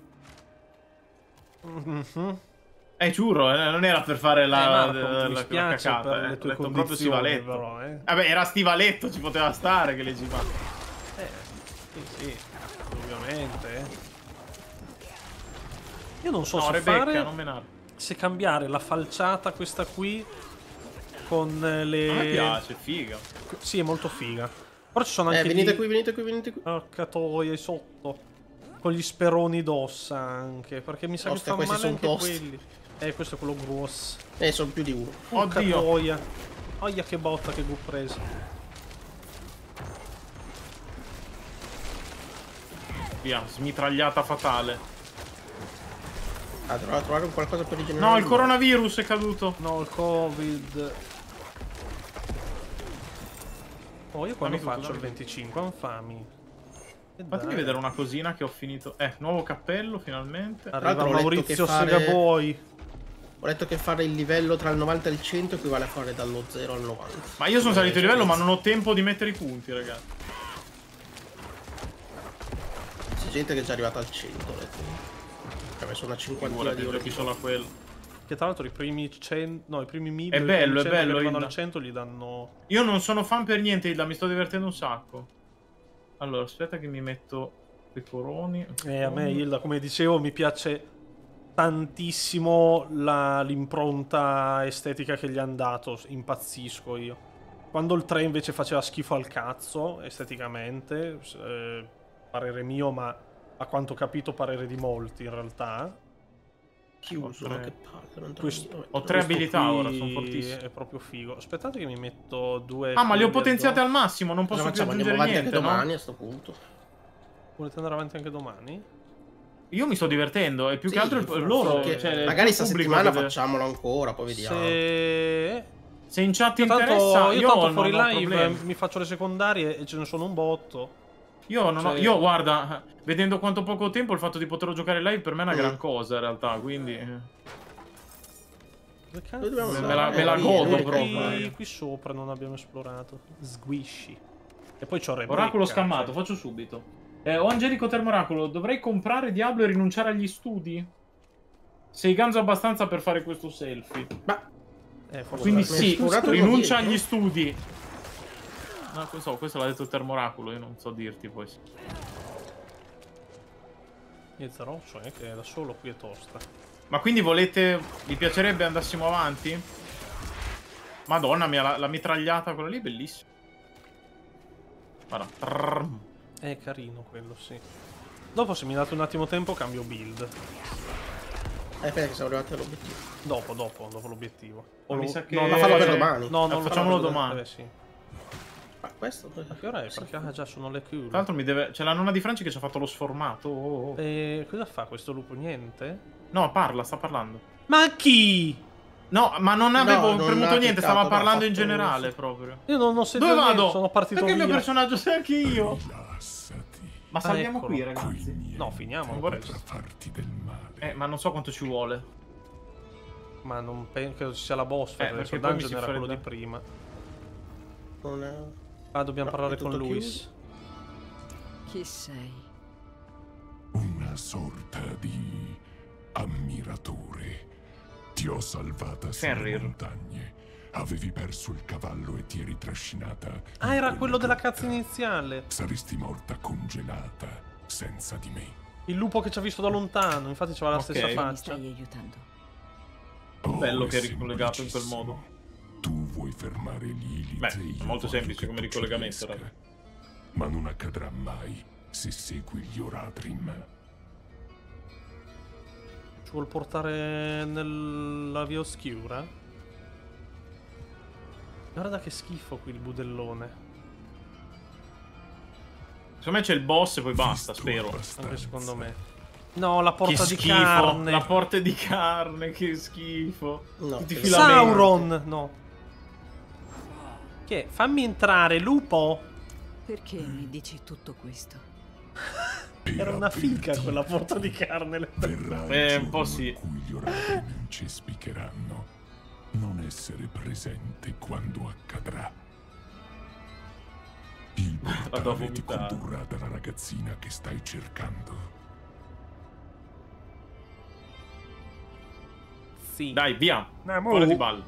Giuro, non era per fare la cacata. Per le tue letto proprio stivaletto. Però, Vabbè, era stivaletto, ci poteva stare che leggeva. Sì, ovviamente. Io non so no, se Rebecca, fare, non menare. Se cambiare la falciata questa qui con le... A me piace, figa. Sì, è molto figa. Però ci sono anche venite qui. Porca toia, sotto. Con gli speroni d'ossa anche. Perché mi sa che fanno male anche quelli. Questo è quello grosso. Sono più di uno. Porca toia. Aia che botta che gu preso. Via, smitragliata fatale. Dovrò trovare qualcosa per rigenerare. No, il coronavirus è caduto. No, il covid. Io quando faccio il 25 infami. Fatemi vedere una cosina che ho finito. Nuovo cappello finalmente. Arriva Maurizio Segaboi. Ho letto che fare il livello tra il 90 e il 100 equivale a fare dallo 0 al 90. Ma io sono salito di livello, ma non ho tempo di mettere i punti, ragazzi. C'è gente che è già arrivata al 100, ho letto. Ho messo una cinquantina di ore solo a quello. Che tra l'altro i primi 100, no, i primi 1000 è bello, che arrivano al 100 gli danno... Io non sono fan per niente, Hilda, mi sto divertendo un sacco. Allora, aspetta che mi metto pecoroni. A me, Hilda, come dicevo, mi piace tantissimo l'impronta estetica che gli hanno dato, impazzisco io. Quando il 3 invece faceva schifo al cazzo, esteticamente, parere mio, ma a quanto ho capito parere di molti in realtà. Chiuso, che palle, ho 3 abilità ora, sono fortissimo. È proprio figo. Aspettate che mi metto 2. Ma li ho potenziate al massimo, non posso più aggiungere niente, anche domani a sto punto. Volete andare avanti anche domani? Io mi sto divertendo, e più che altro loro. Cioè, magari sta settimana facciamolo ancora, poi vediamo. Se in chat interessa, io tanto fuori live mi faccio le secondarie e ce ne sono un botto. Io non ho, io guarda, vedendo quanto poco tempo, il fatto di poterlo giocare live per me è una gran cosa in realtà, quindi me la godo proprio. Qui sopra non abbiamo esplorato. Sguisci. E poi c'ho Rebecca. Oracolo scammato, faccio subito. Ho Angelico Termoracolo, dovrei comprare Diablo e rinunciare agli studi? Sei ganzo abbastanza per fare questo selfie. Ma quindi sì, rinuncia agli studi. No, questo l'ha detto il Termoracolo, io non so dirti poi. E Zaroccio che da solo qui è tosta. Ma quindi volete... vi piacerebbe andassimo avanti? Madonna mia, la mitragliata quella lì è bellissima. Guarda. È carino quello, sì. Dopo se mi date un attimo tempo cambio build. Perché siamo arrivati all'obiettivo. Dopo l'obiettivo. Mi sa che... No, la farlo per domani. No, non facciamolo domani. Sì. Ma questo? A che ora è? Perché già sono le chiuse. Tra l'altro mi deve... c'è la nonna di Franci che ci ha fatto lo sformato. Cosa fa questo lupo? Niente? No, sta parlando. Ma chi? No, ma non avevo premuto niente, stava parlando in generale proprio. Io non ho sentito Dove vado? Niente, sono partito Perché via. il mio personaggio sei anche io? Ma salviamo qui, eccolo. ragazzi. No, finiamo. Ma non so quanto ci vuole. Ma non penso ci sia la boss, perché il dungeon era quello di prima. Dobbiamo parlare con Luis. Chi sei? Una sorta di ammiratore. Ti ho salvata sulle montagne. Avevi perso il cavallo e ti eri trascinata. Ah, era quello della cazzo iniziale. Saresti morta congelata senza di me. Il lupo che ci ha visto da lontano, infatti c'aveva la stessa faccia. Mi stai aiutando. Bello che è ricollegato in quel modo. Tu vuoi fermare Lilith e io è molto semplice come ricollegamento, raga. Ma non accadrà mai se segui gli Oradrim. Ci vuol portare nella via oscura? Guarda che schifo qui il budellone. Secondo me c'è il boss e poi basta, spero. Anche secondo me. No, la porta che di schifo, carne. La porta di carne, che schifo. No, Sauron, no. Che? Fammi entrare, lupo. Perché mi dici tutto questo? Era una fica quella porta di carne. Un po' sì. Cui gli Oradrim cespicheranno. Non essere presente quando accadrà. Il portale ti condurrà dalla ragazzina che stai cercando. Sì. Dai, via. Ora di ballo.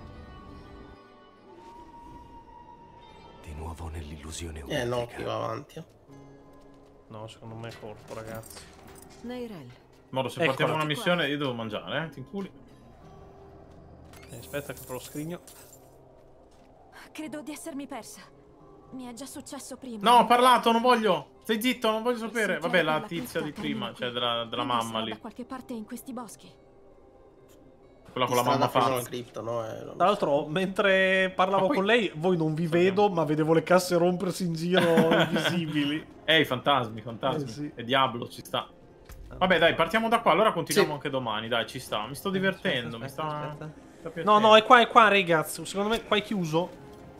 Di nuovo nell'illusione no, che va avanti. No, secondo me è corpo, ragazzi. Neirel. Moro, se partiamo una missione io devo mangiare, ti inculi. Aspetta che apro lo scrigno. Credo di essermi persa. Mi è già successo prima. No, ho parlato, non voglio. Stai zitto, non voglio sapere. Vabbè, la tizia di prima, cioè della mamma lì. Da qualche parte in questi boschi. Quella con la mamma fatta. Tra l'altro, mentre parlavo con lei, voi non vi vedo, ma vedevo le casse rompersi in giro invisibili. I fantasmi. Sì. E Diablo, ci sta. Vabbè, dai, partiamo da qua. Allora continuiamo anche domani, dai, ci sta. Mi sto divertendo, aspetta. No, è qua, ragazzi. Secondo me qua è chiuso.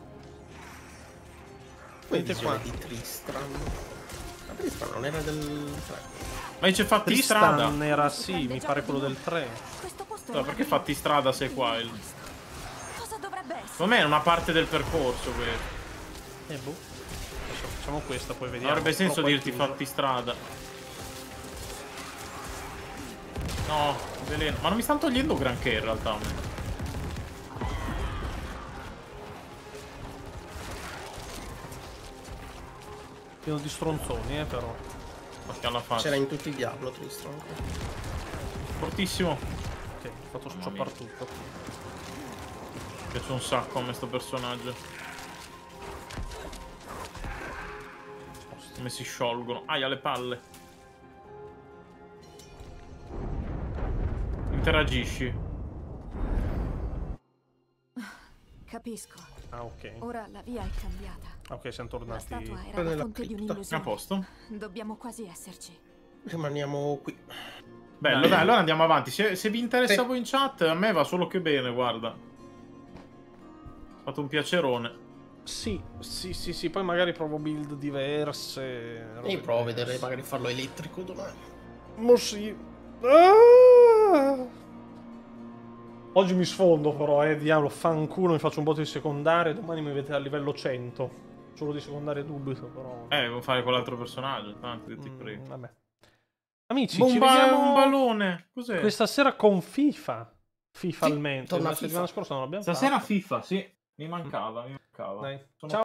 Vedete qua di Tristram. Ma Tristram non era del 3. Ma c'è fatti strada. Tristan era, sì, mi pare quello del 3. No, perché fatti strada se qua? Cosa dovrebbe essere? Secondo me è una parte del percorso questo. Boh. Adesso facciamo questa, poi vediamo. Avrebbe senso dirti fatti strada. No, veleno. Ma non mi stanno togliendo granché in realtà. Pieno di stronzoni, però. C'era in tutti i Diablo Tristram. Fortissimo. Ok, ho fatto scioppare tutto. Mi piace un sacco a me sto personaggio. Come si sciolgono. Aia, le palle. Interagisci. Capisco. Ah, ok. Ora la via è cambiata. Ok, siamo tornati. La statua era la fonte di un'illusione. A posto. Dobbiamo quasi esserci. Rimaniamo qui. Bello, dai, allora andiamo avanti. Se vi interessa voi in chat, a me va solo che bene, guarda. Ho fatto un piacerone. Sì, poi magari provo build diverse. Io provo a vedere, magari farlo elettrico domani. Ma sì. Oggi mi sfondo però, diavolo, fanculo, mi faccio un botto di secondarie, domani mi vedete a livello 100. Solo di secondarie dubito, però... devo fare con l'altro personaggio, tanto ti prego. Vabbè. Amici, ci vediamo un ballone. Cos'è? Questa sera con FIFA. FIFA Sì, almeno. La settimana scorsa non l'abbiamo Stasera fatto. FIFA, sì. Mi mancava. Dai. Sono Ciao.